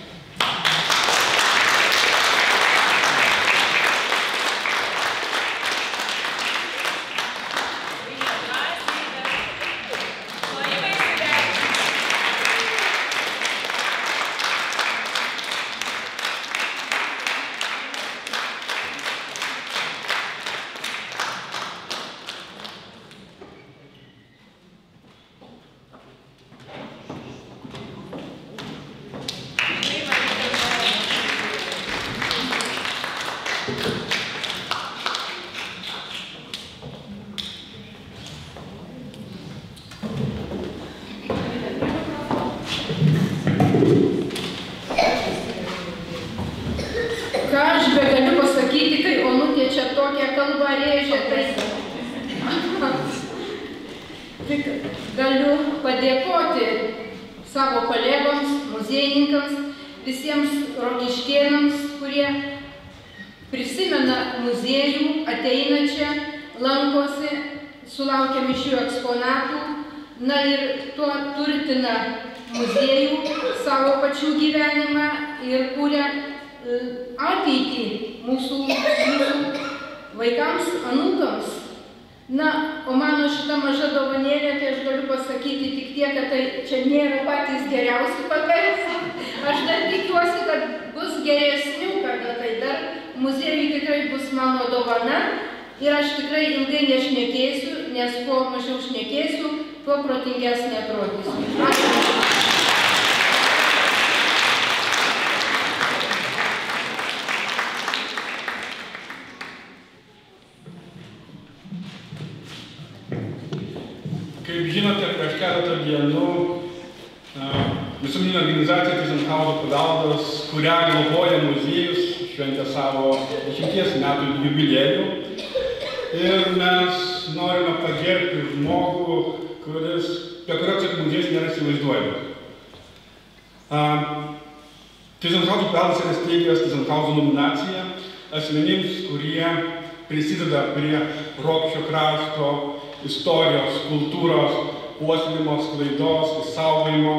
Galiu padėkoti savo kolegoms, muziejininkams, visiems rokiškėnams, kurie prisimena muziejų, ateina čia, lankosi, sulaukia mišių eksponatų, na ir tuo turtina muziejų savo pačių gyvenimą ir kūrė ateitį mūsų vaikams, anūkams. Na, o mano šita maža dovanėlė, tai aš galiu pasakyti tik tiek, kad tai čia nėra patys geriausi paveikslai. Aš dar tikiuosi, kad bus geresnių, kada tai dar muziejui tikrai bus mano dovana. Ir aš tikrai ilgai nešnekėsiu, nes kuo mažiau šnekėsiu, tuo protingesnė atrodysiu. Ačiū. Kaip žinote, prieš keletą dienų visuomeninė organizacija Tyzenhauzo paveldas, kurią globoja muziejus, šventė savo 10 metų jubiliejų. Ir mes norime pagerbti žmogų, be kurio čia muziejus nėra įsivaizduojamas. Tyzenhauzo paveldas yra steigęs Tyzenhauzo nominaciją asmenims, kurie prisideda prie Rokiškio krašto istorijos, kultūros, puoselėjimo, sklaidos, išsaugojimo.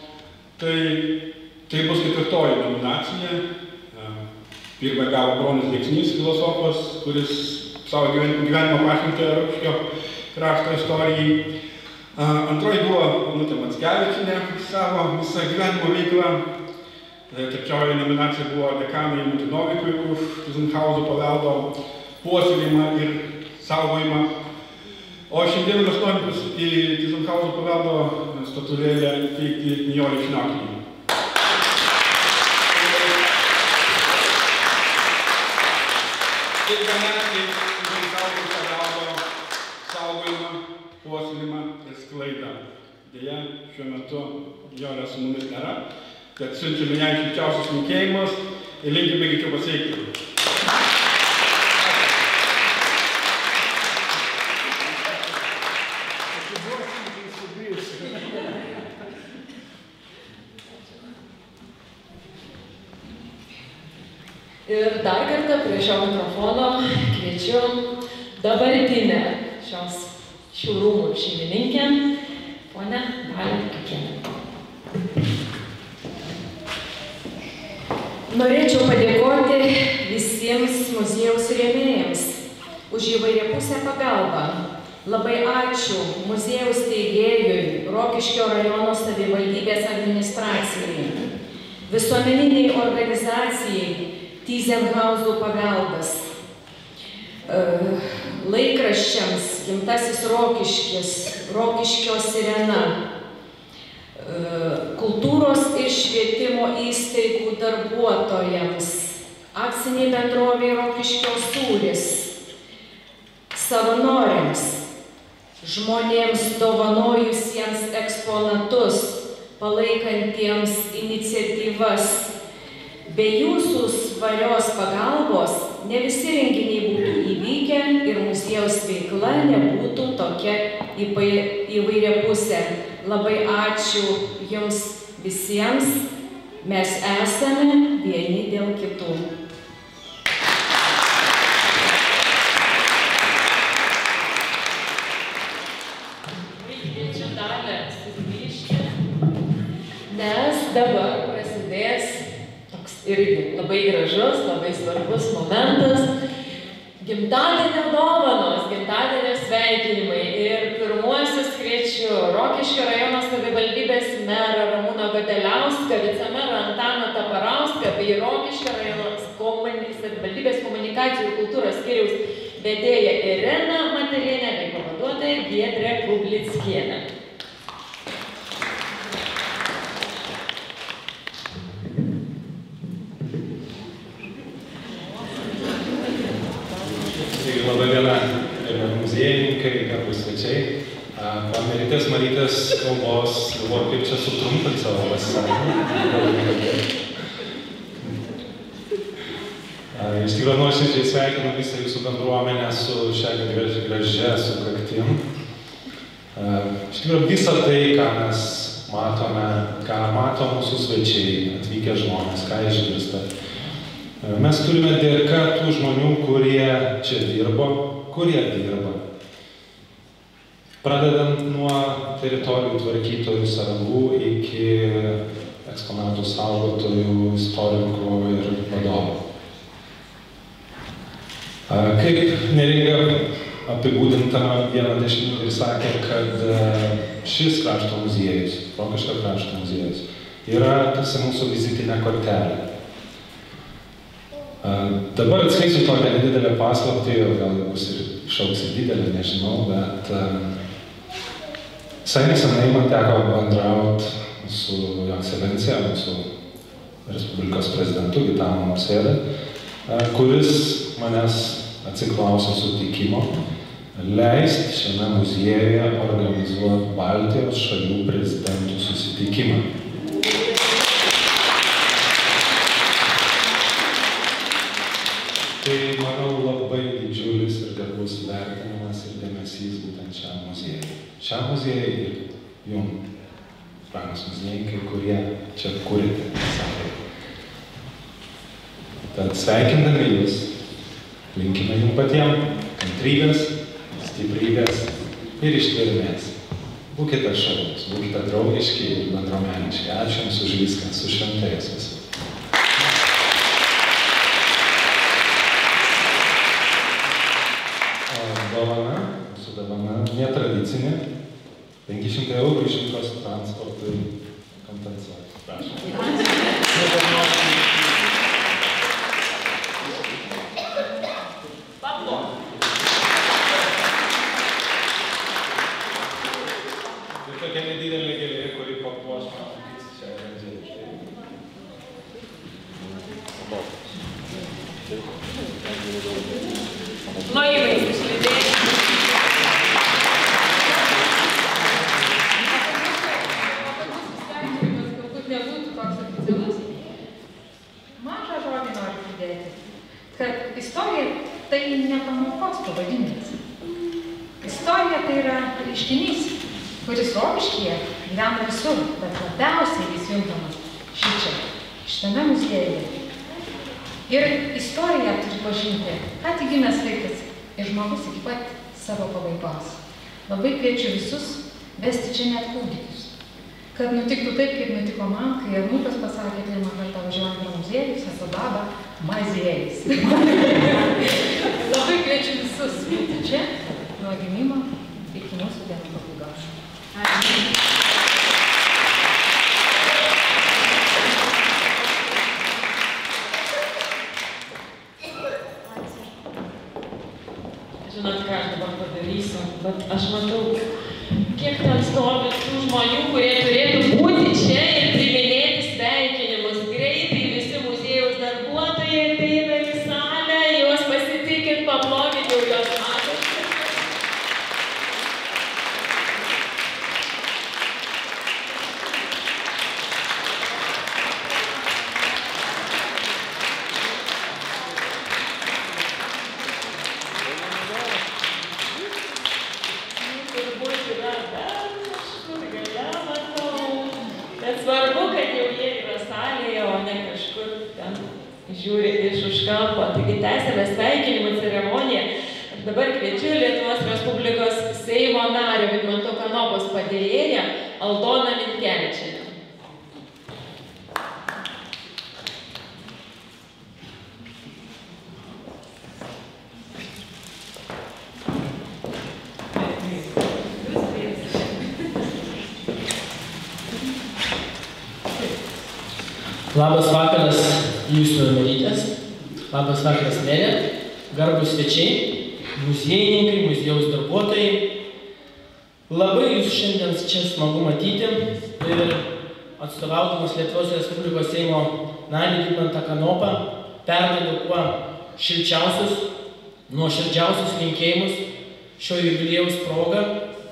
Tai bus 4. nominacija. Pirmą gavo Bronius Deksnys, filosofas, kuris savo gyvenimą pašventė Rokiškio krašto istorijai. Antroji buvo Onutė Mackevičienė, savo visą gyvenimo veiklą. Trečioji nominacija buvo dekanai Eimutui Novikui už Tyzenhauzo paveldo puoselėjimą ir saugojimą. O šiandien mes norime į Tyzenhauzo paveldo statulėlę įteikti Nijolei Šnioklienei. Kiekviena Tyzenhauzo paveldo saugojimą, puoselėjimą ir sklaidą. Deja, šiuo metu Nijolė su mumis nėra, bet siunčiame jai šilčiausius linkėjimus ir linkime greičiau pasveikti. Ir dar kartą prie šio mikrofono kviečiu dabartinę šių rūmų šeimininkę, ponę Dalią Kiukienę. Norėčiau padėkoti visiems muziejaus rėmėjams už įvairiapusę pagalbą. Labai ačiū muziejaus steigėjui, Rokiškio rajono savivaldybės administracijai, visuomeniniai organizacijai Tyzenhauzo paveldas, laikraščiams Gimtasis Rokiškis, Rokiškio sirena, kultūros ir švietimo įstaigų darbuotojams, akciniai bendrovei Rokiškio sūris, savanoriams, žmonėms dovanojusiems eksponatus, palaikantiems iniciatyvas. Be jūsų svarios pagalbos ne visi renginiai būtų įvykę ir muziejaus veikla nebūtų tokia įvairiapusė. Labai ačiū Jums visiems, mes esame vieni dėl kitų. Kviečiu Dalią sugrįžti, nes dabar prasidės toks irgi labai gražus, labai svarbus momentas. Gimtadienio dovanos, gimtadienio sveikinimai ir pirmuosius kviečiu Rokiškio rajono savivaldybės merą Ramūną Gadeliauską, vicemerą Antaną Taparauską bei Rokiškio rajono savivaldybės komunikacijų ir kultūros skyriaus vedėją Ireną Matelienę bei pavaduotoją Giedrę Kublickienę. Labai diena, muziejininkai, garbūs svečiai. Po Merytės Marytės kalbos galvoju, kaip čia sutrumpinti savo pasisakymą. Iš tikrųjų, nuoširdžiai sveikinu visą jūsų bendruomenę su šia gražia sukaktim. Iš tikrųjų, visą tai, ką mes matome, ką mato mūsų svečiai, atvykę žmonės, ką išgirsta. Mes turime dėka tų žmonių, kurie čia dirba. Pradedant nuo teritorijų tvarkytojų sargų iki eksponatų saugotojų, istorikų ir vadovų. Kaip Neringa apibūdintama vieną dešimtmetį ir sakė, kad šis krašto muziejus, Rokiškio krašto muziejus, yra tarsi mūsų vizitinė kortelė. Dabar atskleisiu tokią nedidelę paslaptį, gal bus ir išaugs ir didelė, nežinau, bet visai nesenai man teko bendrauti su Jo Ekscelencija, mūsų Respublikos prezidentu Gitanu Nausėda, kuris manęs atsiklausė sutikimo leisti šiame muziejuje organizuoti Baltijos šalių prezidentų susitikimą. Tai, manau, labai didžiulis ir garbus vertinimas ir dėmesys būtent šiam muziejui. Šiam muziejui ir jum, brangūs muziejininkai, kurie čia kurite pasaulį. Tad sveikindami jūs, linkime jums patiems kantrybės, stiprybės ir ištvermės. Būkite šaunūs, būkite draugiški ir bendruomeniški. Ačiū jums už viską, su šventais visus. Dovana netradicinė, 500 eurų išimtos transportui kompensuoti. Prašom. Pablo. Ir tokia nedidelė gėlė, kuri papuoš man šią gražiai. Plojimais išlydėjai. Galbūt nebūtų toks oficialus. Mažą žodį noriu pridėti, kad istorija tai ne pamokos pavadinimas. Istorija tai yra reiškinys, kuris Rokiškyje gyvena visur, bet labiausiai jis juntamas šičia, šitame muziejuje. Ir istoriją turi pažinti, ką tik gimęs vaikas ir žmogus iki pat savo pabaigos. Labai kviečiu visus vesti čia net kūdikius. Kad nutiktų taip, kaip nutiko man, kai anūkas pasakė pirmą kartą važiuojant pro muziejus, esu baba, muziejus. Labai kviečiu visus būti čia nuo gimimo iki mūsų dienų pabaigos. Ačiū. Žinot, ką aš dabar padarysiu, bet aš matau, kiek ten stovi tų žmonių, kurie turėtų būti čia ir priminėti sveikinimus. Greitai visi muziejaus darbuotojai ateina ir žiūri iš už kampo. Taigi tęsėme sveikinimų ceremoniją. Dabar kviečiu Lietuvos Respublikos Seimo nario Vidmanto Kanopos padėjėją Aldoną Minkevičienę. Labas vakaras jūsų numarytės, labas vakaras merė, garbūs svečiai, muziejininkai, muziejaus darbuotojai. Labai jūs šiandien čia smagu matyti ir atstovaudamas Lietuvos Respublikos Seimo narį Vidmantą Kanopą perduodu kuo šilčiausius, nuoširdžiausius linkėjimus šio jubiliejaus proga.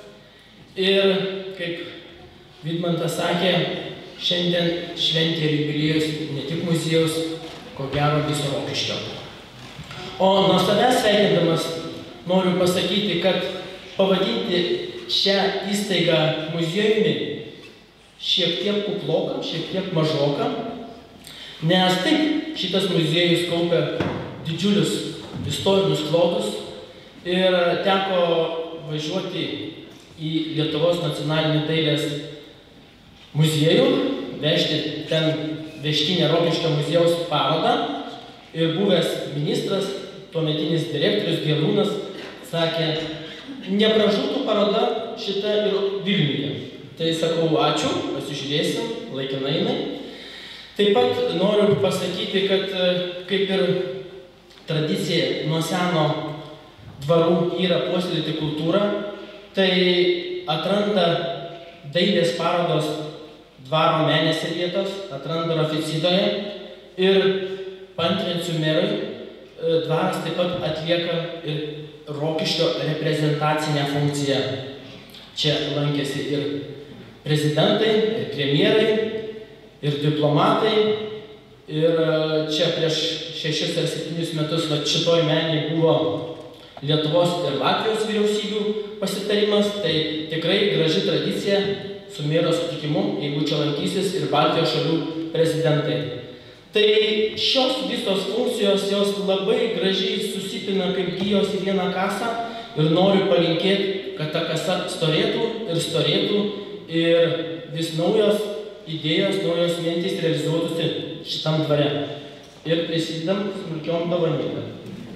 Ir kaip Vidmantas sakė, šiandien šventė ir jubiliejus ne tik muziejaus, ko gero viso Rokiškio. O nuo savęs sveikindamas noriu pasakyti, kad pavadinti šią įstaigą muziejumi šiek tiek kuklokam, šiek tiek mažokam, nes taip šitas muziejus kaupia didžiulius istorinius klodus ir teko važiuoti į Lietuvos nacionalinį dailės muziejų, vežti ten vežtinę Rokiškio muziejaus parodą ir buvęs ministras, tuometinis direktorius Gelūnas, sakė, nepražūtų paroda šita ir Vilniuje. Tai sakau, ačiū, pasižiūrėsim, laikinai. Taip pat noriu pasakyti, kad kaip ir tradicija nuo seno dvarų yra puoselėti kultūrą, tai atranda dailės parodos dvaro menėse vietos, atranda oficidoje ir paantrinsiu merui, dvaras taip pat atlieka ir Rokiškio reprezentacinę funkciją. Čia lankėsi ir prezidentai, ir premjerai, ir diplomatai. Ir čia prieš 6 ar 7 metus šitoj menėje buvo Lietuvos ir Latvijos vyriausybių pasitarimas. Tai tikrai graži tradicija su mero sutikimu, jeigu čia lankysis ir Baltijos šalių prezidentai. Tai šios visos funkcijos jos labai gražiai susipina kaip gijos į vieną kasą ir noriu palinkėti, kad ta kasa storėtų ir vis naujos idėjos, naujos mintys realizuotųsi šitam dvare. Ir prisidedam smulkiom dovanėlėm.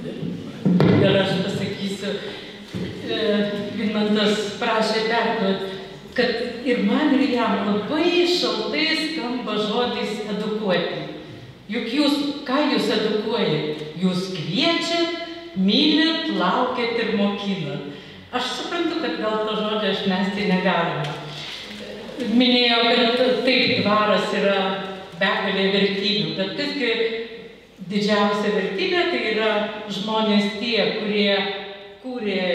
Ir aš pasakysiu, Vidmantas prašė perduoti, kad ir man ir jam labai šaltai skamba žodis edukuoti. Juk jūs, ką jūs edukuojat? Jūs kviečiat, mylit, laukiat ir mokinat. Aš suprantu, kad gal to žodžio išmesti negalima. Minėjau, kad taip, dvaras yra begalė vertybių, bet kasgi didžiausia vertybė tai yra žmonės tie, kurie kūrė,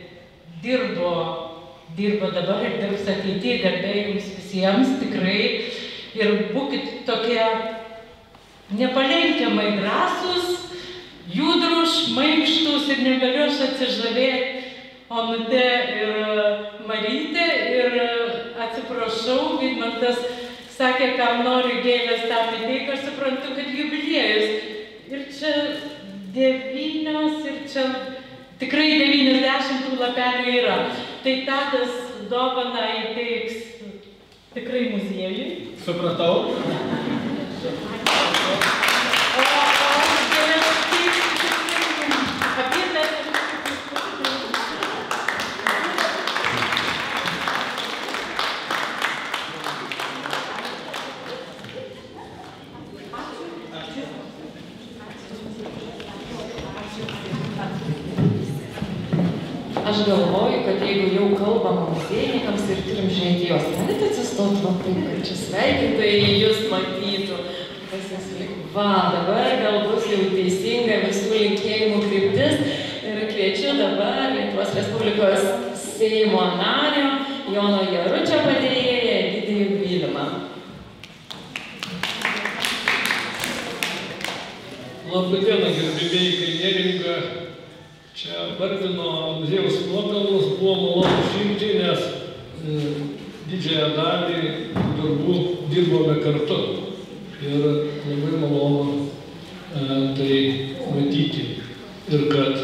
dirbo dabar ir dirbs ateityje, garbė jums visiems tikrai. Ir būkit tokie nepalenkiamai drąsūs, judrūs, šmaikštūs ir negaliu aš atsižavėti Onutė ir Marytė. Ir atsiprašau, Vidmantas sakė, kam nori gėlės, tam įteik, aš suprantu, kad jubiliejus. Ir čia 9 ir čia tikrai 90 tų lapelių yra. Tai Tadas dovaną įteiks tikrai muziejui. Supratau. Aš galvoju, kad jeigu jau kalbam muziejininkams ir turim žiūrėti jos, galite atsistoti labai, kad čia sveikintojai jūs matytų. Va, dabar gal bus jau teisinga visų linkėjimų kryptis ir kviečiu dabar Lietuvos Respublikos Seimo nario Jono Jaručio padėjėją Egidijų Vilimą. Labadiena, gerbėjai kaimėringa. Čia vardino muziejaus nuopelnus, buvo malonu širdžiai, nes didžiąją dalį darbų dirbome kartu. Ir labai malonu tai matyti. Ir kad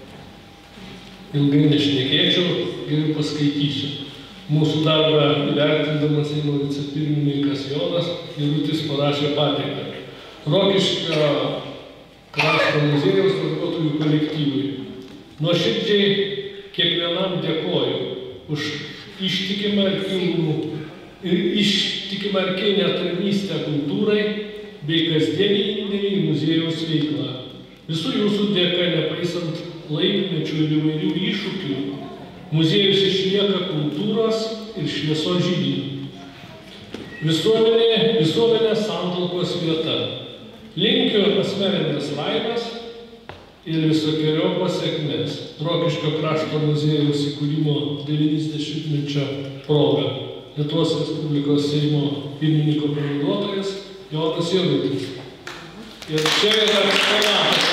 ilgai nešnekėčiau ir paskaitysiu. Mūsų darbą įvertindamas Seimo vicepirmininkas Jonas Jarutis parašė padėką Rokiškio krašto muziejaus darbuotojų kolektyvui. Nuoširdžiai kiekvienam dėkoju už ištikimą ir kilnią tarnystę kultūrai bei kasdieninį muziejaus veiklą. Visų jūsų dėka, nepaisant laikmečių ir įvairių iššūkių, muziejus išlieka kultūros ir šviesos židiniu. Visuomenės santalkos vieta. Linkiu asmeninės laimės ir visokeriopos sėkmės Rokiškio krašto muziejaus įkūrimo 90-mečio proga. Lietuvos Respublikos Seimo pirmininko pavaduotojas Jonas Jarutis. Ir čia yra eksponatas.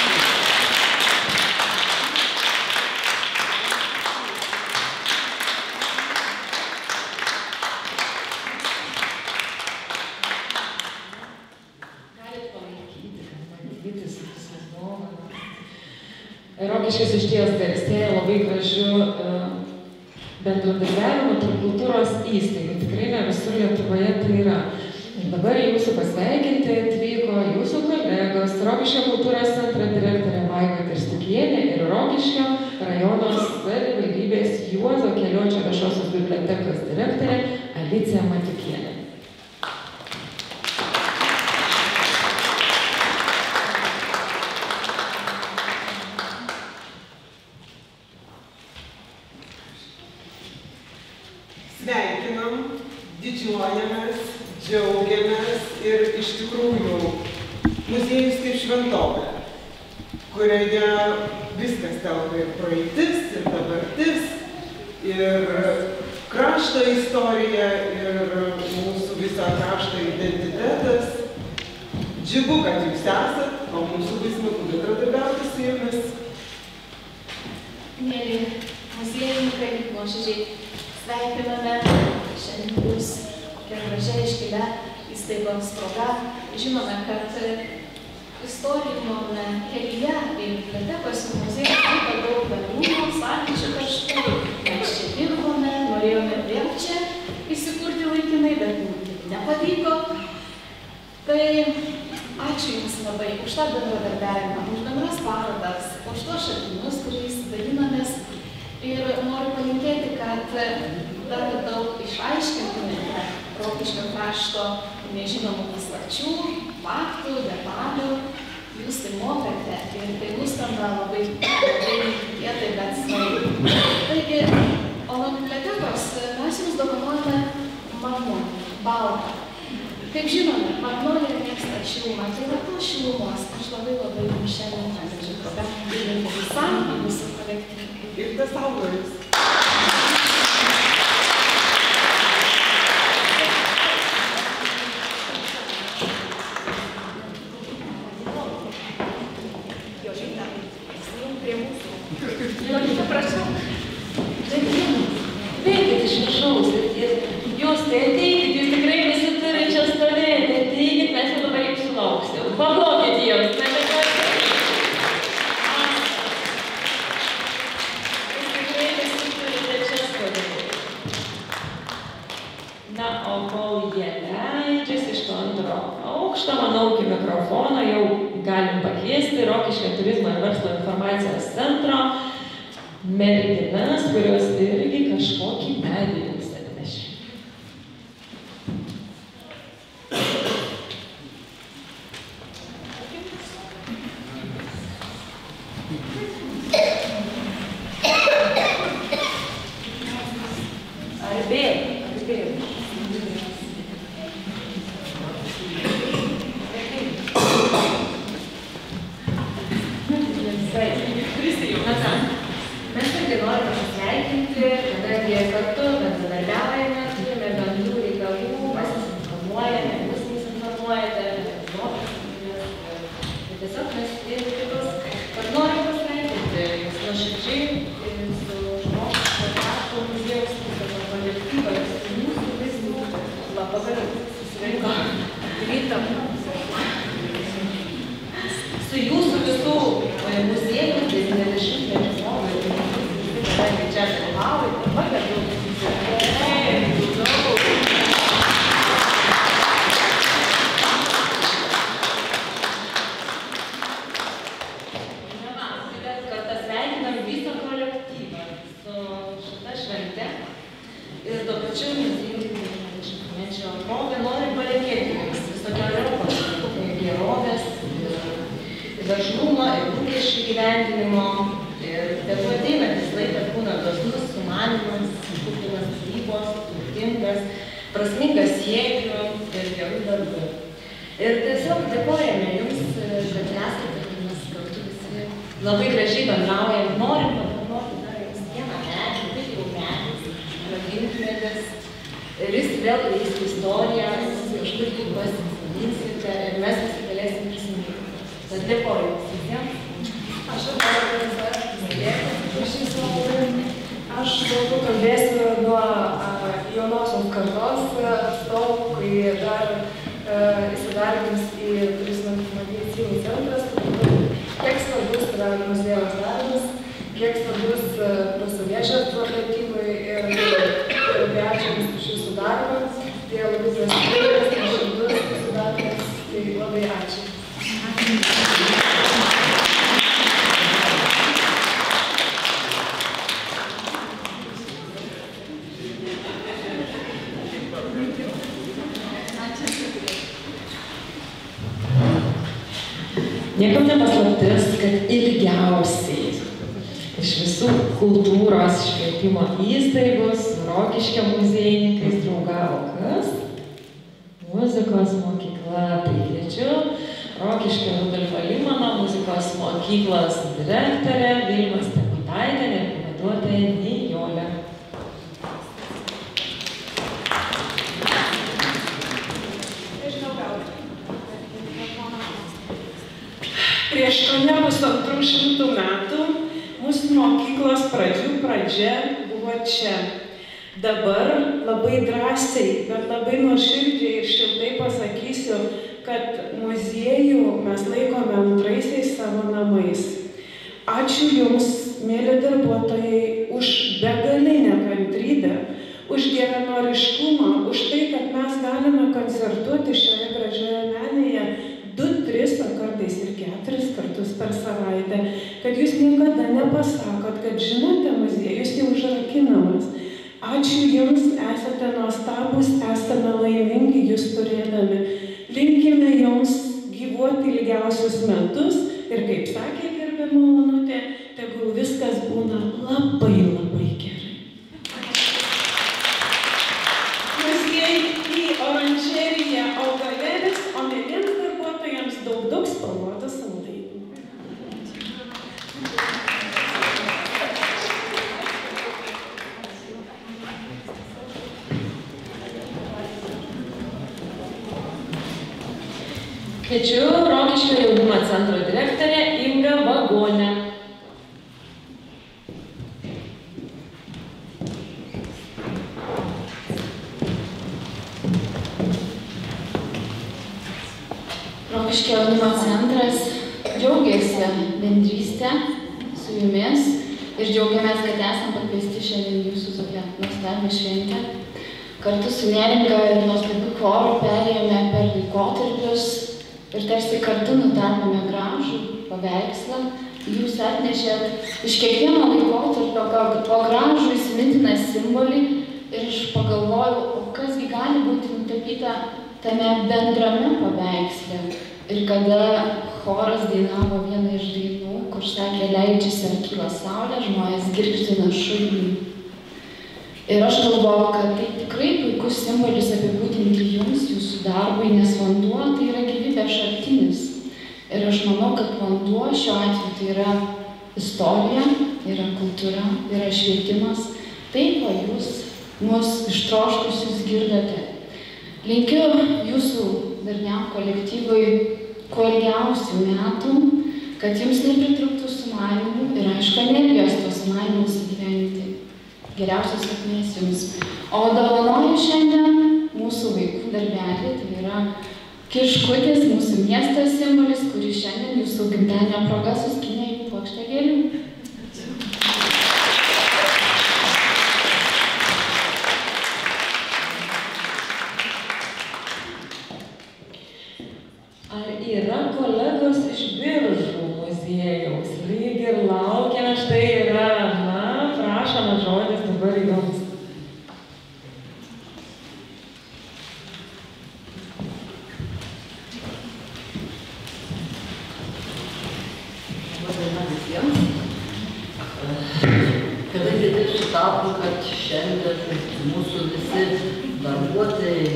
Rokiškis išties garsėja labai gražiu bendradarbiavimu tarp kultūros įstaigų. Tikrai ne visur Lietuvoje tai yra. Dabar jūsų pasveikinti atvyko jūsų kolegos, Rokiškio kultūros centro direktorė Vaiva Terstukienė ir Rokiškio rajono savivaldybės Juozo Keliuočio viešosios bibliotekos direktorė Alicija Matiukienė. Sveikinam, didžiuojamės, džiaugiamės ir iš tikrųjų muziejus kaip šventovė, kurioje viskas telpa ir praeitis, ir dabartis, ir krašto istorija, ir mūsų viso krašto identitetas. Džiugu, kad jūs esat, o mūsų vis smagu bendradarbiauti su jumis. Mėly muziejininkai, nuoširdžiai sveikiname šiandien jūs kokia gražia iškilia įstaigos proga. Žinome, kad istoriniame kelyje į bibliotekos ir muziejų vyko daug bendrumo, sąlyčių taškų. Mes čia dirbome, norėjome vėl čia įsikurti laikinai, bet nepavyko. Tai ačiū Jums labai už tą bendradarbiavimą, už bendras parodas, už tuos šaltinius, kuriais dalinamės. Ir noriu palinkėti, kad dar daug išaiškintumėte Rokiškio krašto nežinomų paslapčių, faktų, detalių. Jūs tai mokate ir tai nuskamba labai netikėtai, bet smagiai. Taigi, o nuo bibliotekos mes Jums dovanojame magnoliją, baltą. Kaip žinome, magnolija mėgsta šilumą, tai yra tos šilumos. Aš labai Jums šiandien atvežiu progą ir visam Jūsų kolektyvui. Ir tas augalis. Prie mūsų. Prašau. Veikit iš viršaus. Jūs tai ateikit, jūs tikrai visi turi čia stovėti. Ateikit, mes jau dabar Jūsų lauksim. Pablokit Jums. Na, o kol jie leidžiasi iš to antro aukšto, manau, iki mikrofono jau galim pakviesti Rokiškio turizmo ir verslo informacijos centro merginas, kurios irgi kažkokį medį Jums atnešė. Ar bėga? Mes irgi norime pasveikinti, kadangi kartu bendradarbiaujame, turime bendrų reikalų, mes Jūs informuojame, Jūs mus informuojate, tiesiog mes vieni kitus. Bet norim pasveikinti Jūs nuoširdžiai su Rokiškio krašto muziejaus kolektyvą, su mūsų visų labai susirinko rytą. įgyvendinimo ir tegu ateinantis laikas būna dosnus, sumanymas, kupinas kūrybos, turtingas, prasmingas siekių ir gerų darbų. Ir tiesiog dėkojame Jums, kad esate, kad mes kartu visi labai gražiai bendraujam, norim padovanoti dar Jums vieną medį, tai jau medis, ginkmedis, ir jis vėl įeis į istoriją, jūs kažkur tik pasisodinsite ir mes visi galėsim prisiminti. Tad dėkoju Jums visiems. Aš daugiau kalbėsiu nuo jaunosios kartos atstovų, kai dar įsidarbins į turizmo informacijų centras, kiek svarbus yra muziejaus darbas, kiek svarbus pasauliečios tvarkatymui ir labai ačiū Jums už Jūsų darbą. Tai labai prasmingas, nuoširdus Jūsų darbas, tai labai ačiū. Niekam nepaslaptis, kad ilgiausiai iš visų kultūros švietimo įstaigų su Rokiškio muziejininkais draugavo kas? Muzikos mokykla. Tai kviečiu Rokiškio Rudolfo Limano muzikos mokyklos direktorė Vilma Steputaitienė ir pavaduotoja Nijolė. Prieš kone 200 metų mūsų mokyklos pradžia buvo čia. Dabar labai drąsiai, bet labai nuoširdžiai ir šiltai pasakysiu, kad muziejų mes laikome antraisiais savo namais. Ačiū Jums, mėly darbuotojai, už begalinę kantrybę, už geranoriškumą, už tai, kad mes galime koncertuoti šioje gražioje menėje 2-3, o kartais ir 4 kartus per savaitę, kad Jūs niekada nepasakot, kad žinote, muziejus jau užrakinamas. Ačiū Jums, esate nuostabūs, esame laimingi Jūs turėdami. Linkime Jums gyvuoti ilgiausius metus ir, kaip sakė gerbiama Onutė, tegul viskas būna labai labai gerai. Muziejai į oranžeriją augalėlis, o mieliems darbuotojams daug spalvotų saldainių. Kviečiu Rokiškio jaunimo centro direktorę Ingą Vagonę. Rokiškio jaunimo centras džiaugiasi bendrystę su Jumis ir džiaugiamės, kad esam pakviesti šiandien Jūsų tokią nuostabią šventę. Kartu su Neringa ir nuostabiu choru perėjome per laikotarpius ir tarsi kartu nutapėme gražų paveikslą. Jūs atnešėt iš kiekvieno laikotarpio po gražų įsimintiną simbolį ir aš pagalvojau, o kasgi gali būti nutapyta tame bendrame paveiksle. Ir kada choras dainavo vieną iš dainų, kur sakė, leidžiasi ar kyla saulė, žmonės girgždina šulinį. Ir aš galvoju, kad tai tikrai puikus simbolis apibūdinti Jums, Jūsų darbui, nes vanduo tai yra gyvybės šaltinis. Ir aš manau, kad vanduo šiuo atveju tai yra istorija, tai yra kultūra, tai yra švietimas. Tai, ko Jūs mus ištroškusius girdate. Linkiu Jūsų darniam kolektyvui kuo ilgiausių metų, kad Jums nepritrūktų sumanimų ir aišku energijos tos sumanimus įgyvendinti. Geriausios sėkmės Jums. O dovanoju šiandien mūsų vaikų darbelį, tai yra Kiškutis, mūsų miesto simbolis, kuris šiandien Jūsų gimtadienio proga suskynė į puokštę gėlių. Ar yra kolegos iš Biržų muziejaus? Lyg ir laukia, štai yra, prašoma žodis dabar Jums. Labas Kadangi taip sutapo, kad šiandien mūsų visi darbuotojai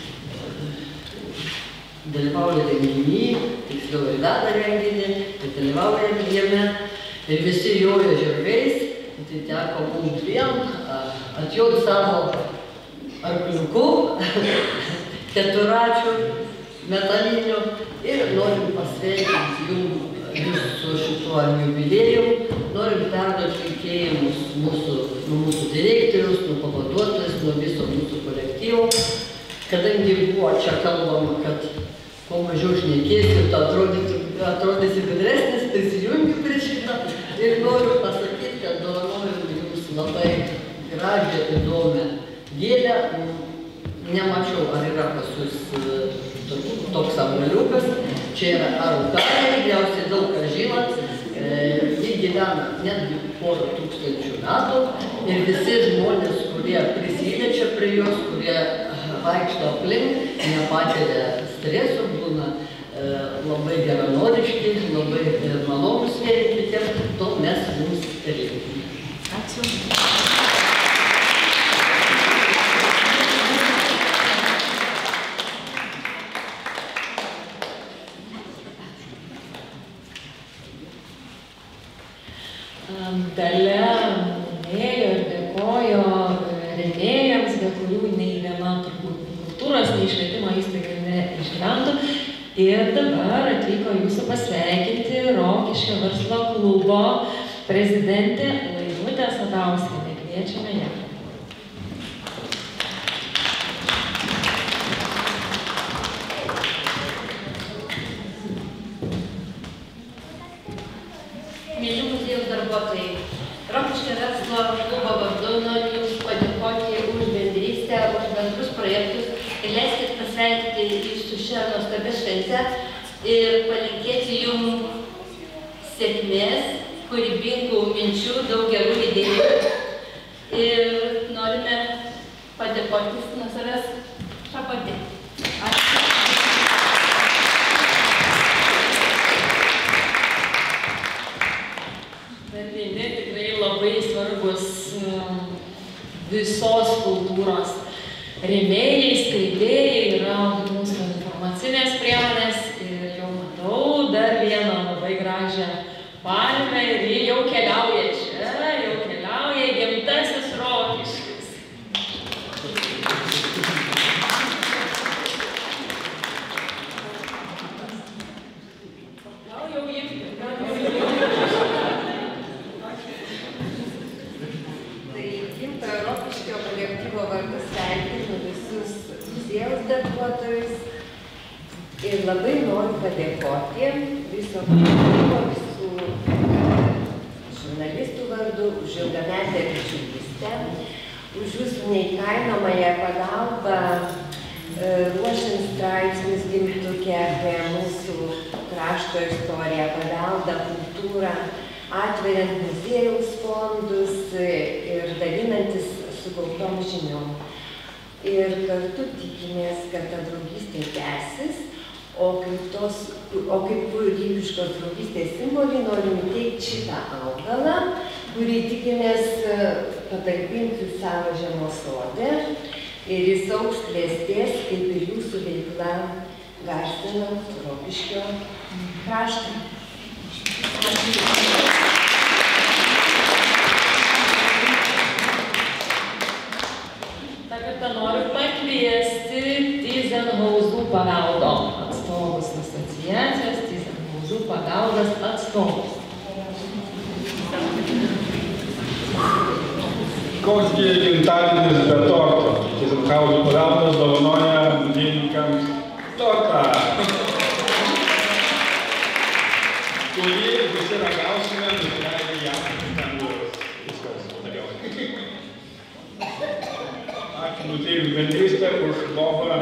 dalyvauja renginį, tiksliau ir veda renginį, ir dalyvauja jame, ir visi jojo žirgais, tai teko mums dviem atjoti savo arkliuku, keturačių metalinių, ir norim pasveikinti jums su šituo jubiliejum, norim perduoti linkėjimus nuo mūsų direktorius, nuo pavaduotojas, nuo viso mūsų kolektyvo. Kadangi buvo čia kalbama, kad kuo mažiau šnekėsiu, tu atrodysi gudresnis, prisijungiu prie šitą ir noriu pasakyti, kad dovanoju jums labai gražią, įdomią gėlę. Nemačiau, ar yra pas jūs toks augaliukas. Čia yra araukarė, tikriausiai daug kas žinot. Ji gyvena netgi porą tūkstančių metų ir visi žmonės, kurie prisiliečia prie jos, kurie vaikšto aplink, nepatiria streso, būna labai geranoriški, labai malonūs vieni kitiems, to mes jums linkime. Ačiū. Dalia minėjo ir dėkojo rėmėjams, be kurių nei viena turbūt kultūros, nei švietimo įstaiga neišgyventų. Ir dabar atvyko jūsų pasveikinti Rokiškio verslo klubo prezidentė Laimutė Sadauskienė. Kviečiame ją. Mėly muziejaus darbuotojai, Rokiškio verslo klubo vardu noriu Jums padėkoti už bendrystę, už bendrus projektus ir leiskit pasveikinti Jūsų šią nuostabią šventę ir palinkėti Jums sėkmės, kūrybingų minčių, daug gerų idėjų. Ir norime padėkoti nuo savęs šią patį. Ačiū. Vieni tikrai labai svarbus visos kultūros rėmėjai, skaitėjai yra mūsų informacinės priemonės ir jau matau dar vieną labai gražią palmę ir ji jau keliauja čia, jau keliauja gimtasis Rokiškis. Gal jau imti, gal jau imti. Gimtojo Rokiškio kolektyvo vardu sveikinu visus muziejaus darbuotojus ir labai noriu padėkoti viso kolektyvo, visų žurnalistų vardu už ilgametę bičiulystę, už jūsų neįkainojamąją pagalbą ruošiant straipsnius gimtuke apie mūsų krašto istoriją, paveldą, kultūrą, atveriant muziejaus fondus ir dalinantis sukauptom žiniom. Ir kartu tikimės, kad ta draugystė tęsis, o kaip kūrybiškos draugystės simbolį norim įteikti šitą augalą, kurį tikimės patalpinti savo žiemos sode ir jis augs klestės, kaip ir jūsų veikla garsinant Rokiškio kraštą. Ta kartą noriu pakviesti Tyzenhauzų paveldo atstovus, asociacijos Tyzenhauzų paveldas atstovus. Koksgi gimtadienis be torto. Tyzenhauzų paveldas dovanoja muziejininkams tortą, kurį visi ragausime, nusileidę jam stendus. Viskas padariau. Ačiū muziejų bendrystę už lovą.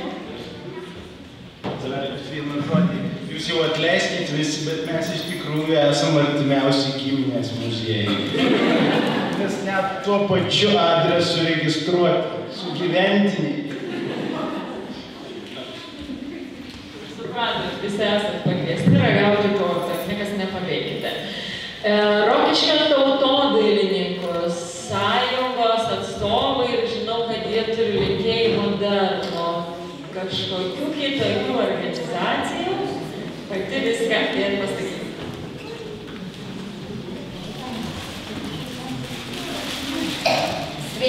Atsileidžiu vieną žodį. Jūs jau atleiskit visi, bet mes iš tikrųjų esam artimiausi giminės muziejai. Nes net tuo pačiu adresu registruoti, sugyventiniai. Supratot, visi esat pakviesti ragauti tortą, niekas nepabėkite. Rokiškio tautodailininkus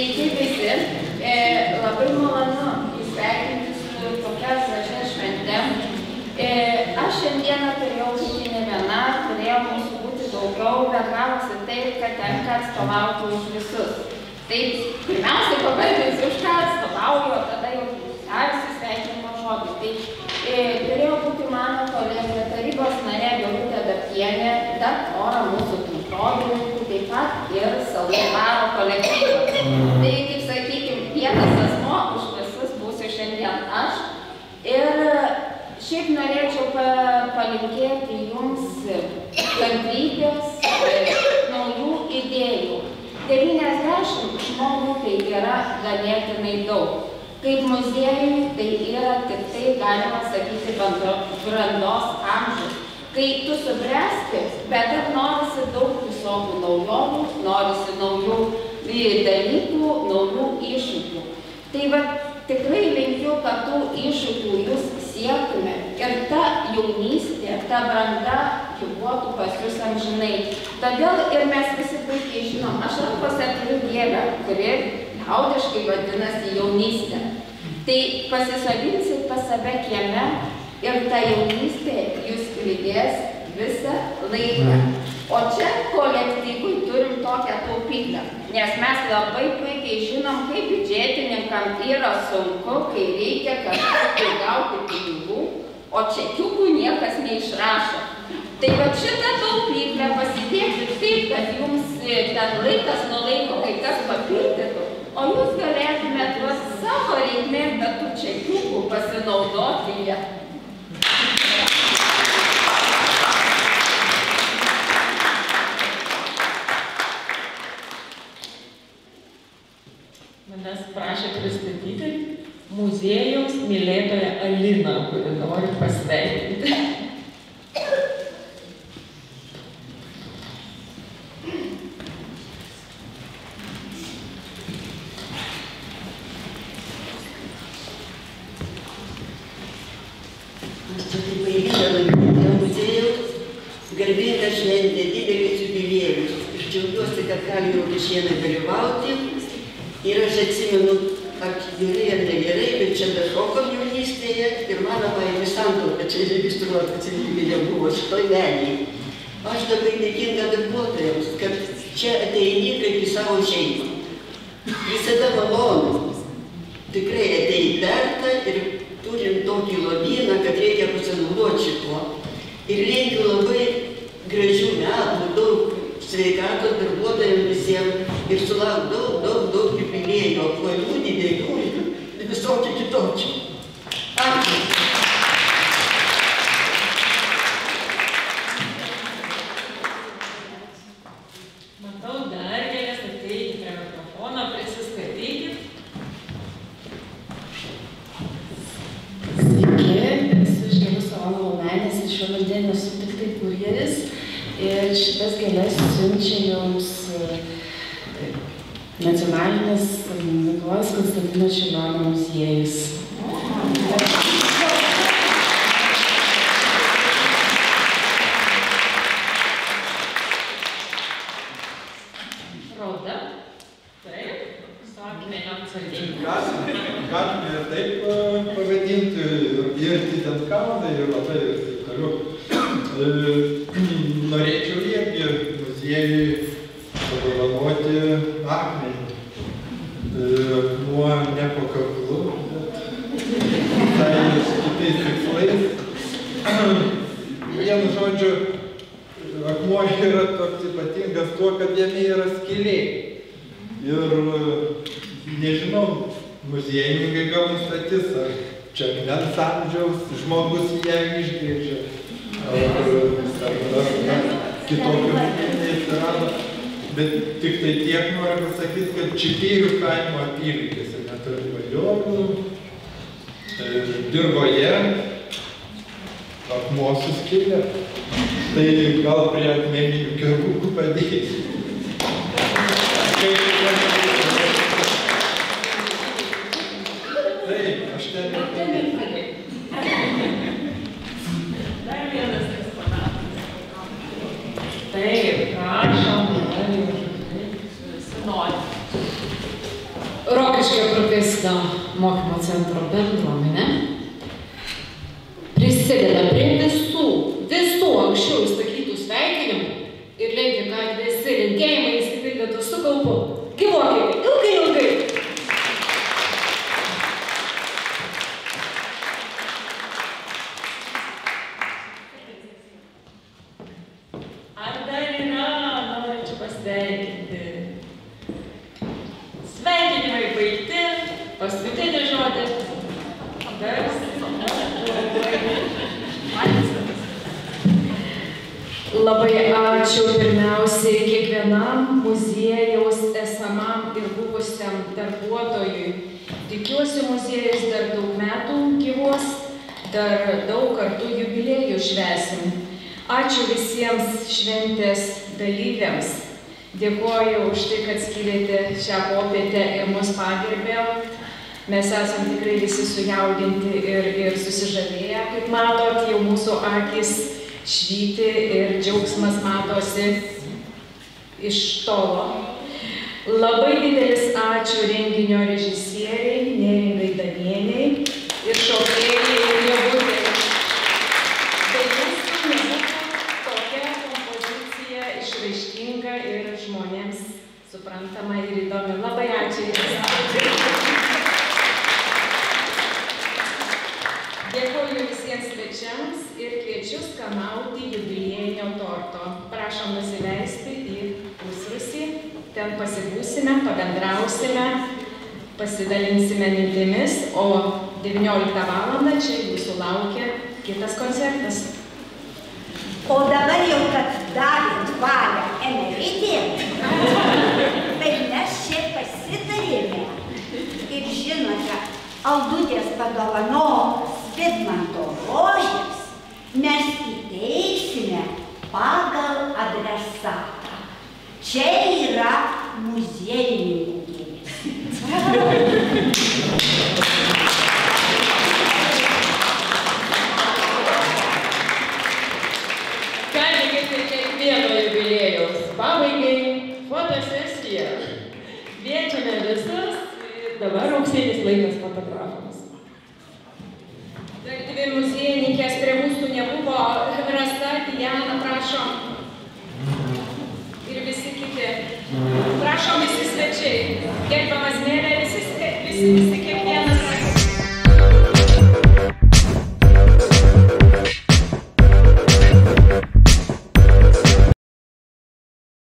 Sveiki visi. Labai malonu įsveikinti su tokia gražia švente. Aš šiandieną turėjau būti ne viena, turėjo mūsų būti daugiau, bet gavosi taip, kad tenka atstovauti už visus. Tai pirmiausiai pakalbėsiu, už ką atstovauju, o tada jau persisveikinimo žodį. Tai turėjo būti mano kolegė tarybos narė Birutė Dapkienė, daktora mūsų tautodailininkų, taip pat ir Salvaro kolektyvas. Tai, kaip sakykime, vienas asmuo už visus būsiu šiandien aš. Ir šiaip norėčiau palinkėti jums kantrybės, naujų idėjų. 90 žmonių tai yra ganėtinai daug. Kaip muziejui tai yra tik tai, galima sakyti, brandos amžius. Kai tu subręsti, bet dar norisi daug visokių naujovių, norisi naujų dalykų, naujų iššūkių. Tai va, tikrai linkiu, kad tų iššūkių jūs siektume ir ta jaunystė, ta branda gyvuotų pas jūs amžinai. Todėl ir mes visi puikiai žinom, aš rankose turiu gėlę, kuri liaudiškai vadinasi jaunystė. Tai pasisodinsit pas save kieme ir ta jaunystė jūs lydės visą laiką. O čia kolektyvui turim tokią taupyklę, nes mes labai puikiai žinom, kaip biudžetininkam yra sunku, kai reikia kažkur gauti pinigų, o čekiukų niekas neišrašo. Tai va šitą taupyklę pasidėkit taip, kad jums ten laikas nuo laiko kai kas papildytų, o jūs galėtumėt tuos savo reikmėm, bet tų čekiukų pasinaudoti ją. Manęs prašė pristatyti muziejaus mylėtoją Aliną, kuri nori pasveikinti. Garbinga šventė, didelis jubiliejus. Aš džiaugiuosi, kad galiu jau šiandien dalyvauti. Ir aš atsimenu, ar gerai ar negerai, bet čia dar šokom jaunystėje ir mano paėmė santuoka, čia registruota civilinė buvo šitoj menėje. Aš labai dėkinga darbuotojams, kad čia ateini kaip į savo šeimą. Visada malonu. Tikrai ateini verta ir turim tokį lobyną, kad reikia pasinaudoti šituo. Ir linkiu labai gražių metų, daug sveikatos darbuotojams visiems ir sulauk daug jubiliejų, apvalių, didelių ir visokių kitokių. Ačiū. Matau dar kelias, ateikit prie mikrofono, prisistatykit. Sveiki, esu iš Gėlių salono Laumenės ir šiuo metu esu tiktai kurjeris. Ir šitas gėles siunčia jums Nacionalinis Mikalojaus Konstantino Čiurlionio muziejus. Rauda? Taip? Sakime, neatsargiai. Galime ir taip pavadinti, ir Titankalną, ir labai ir taip toliau. Norėčiau irgi muziejui padovanoti akmenį. Akmuo ne po kaklu, bet visai kitais tikslais. Vienu žodžiu, akmuo yra toks ypatingas tuo, kad jame yra skylė. Ir nežinau, muziejininkai gal nustatys, ar čia akmens amžiaus žmogus ją išgrėžė. Ar kitokių neatsirado. Bet tik tai tiek noriu pasakyti, kad Čipėjų kaimo apylinkėse netoli Bajorų dirvoje akmuo su skyle. Tai gal prie akmeninių kerukų padės. Taip, aš ten nepadėjau. Dar vienas eksponatas. Taip, prašom, visi nori. Rokiškio profesinio mokymo centro bendruomenė prisideda prie visų anksčiau išsakytų sveikinimų ir linkiu, kad visi linkėjimai įsipildytų su kaupu. Gyvuokite ilgai. Ar dar yra norinčių pasveikinti? Sveikinimai baigti, paskutinį žodį. Labai ačiū pirmiausiai kiekvienam muziejaus esamam ir buvusiam darbuotojui. Tikiuosi, muziejus dar daug metų gyvuos, dar daug kartų jubiliejų švęsim. Ačiū visiems šventės dalyviams. Dėkoju už tai, kad skyrėte šią popietę ir mus pagerbėjo. Mes esam tikrai visi sujaudinti ir susižavėję, kaip matot, jau mūsų akis švyti ir džiaugsmas matosi iš tolo. Labai didelis ačiū renginio režisieriai Neringai Danieniai ir šokėjai Ievutei. Tai jūsų nebūtų tokia kompozicija išraiškinga ir žmonėms suprantama ir įdomi. Labai ačiū. Dėkoju visiems svečiams ir kviečiu skanauti jubiliejinio torto. Prašom nusileisti į pusrūsį, ten pasibūsime, pabendrausime, pasidalinsime mintimis, o 19 valandą čia jūsų laukia kitas koncertas. O dabar jau, kad davėt valią emeritėm, tai mes čia pasitarėme. Ir žinote, Aldutės padovanotas Vidmanto rožės mes įteiksime pagal adresatą. Čia yra muziejininkų gėlės. Kągi kaip ir kiekvieno jubiliejaus pabaigai fotosesija. Kviečiame visus ir dabar auksinis laikas fotografams. Dar dvi muziejininkės prie mūsų nebuvo. Rasa, Diana, prašom. Ir visi kiti. Prašom visi svečiai. Gerbiamas merė, visi kiti.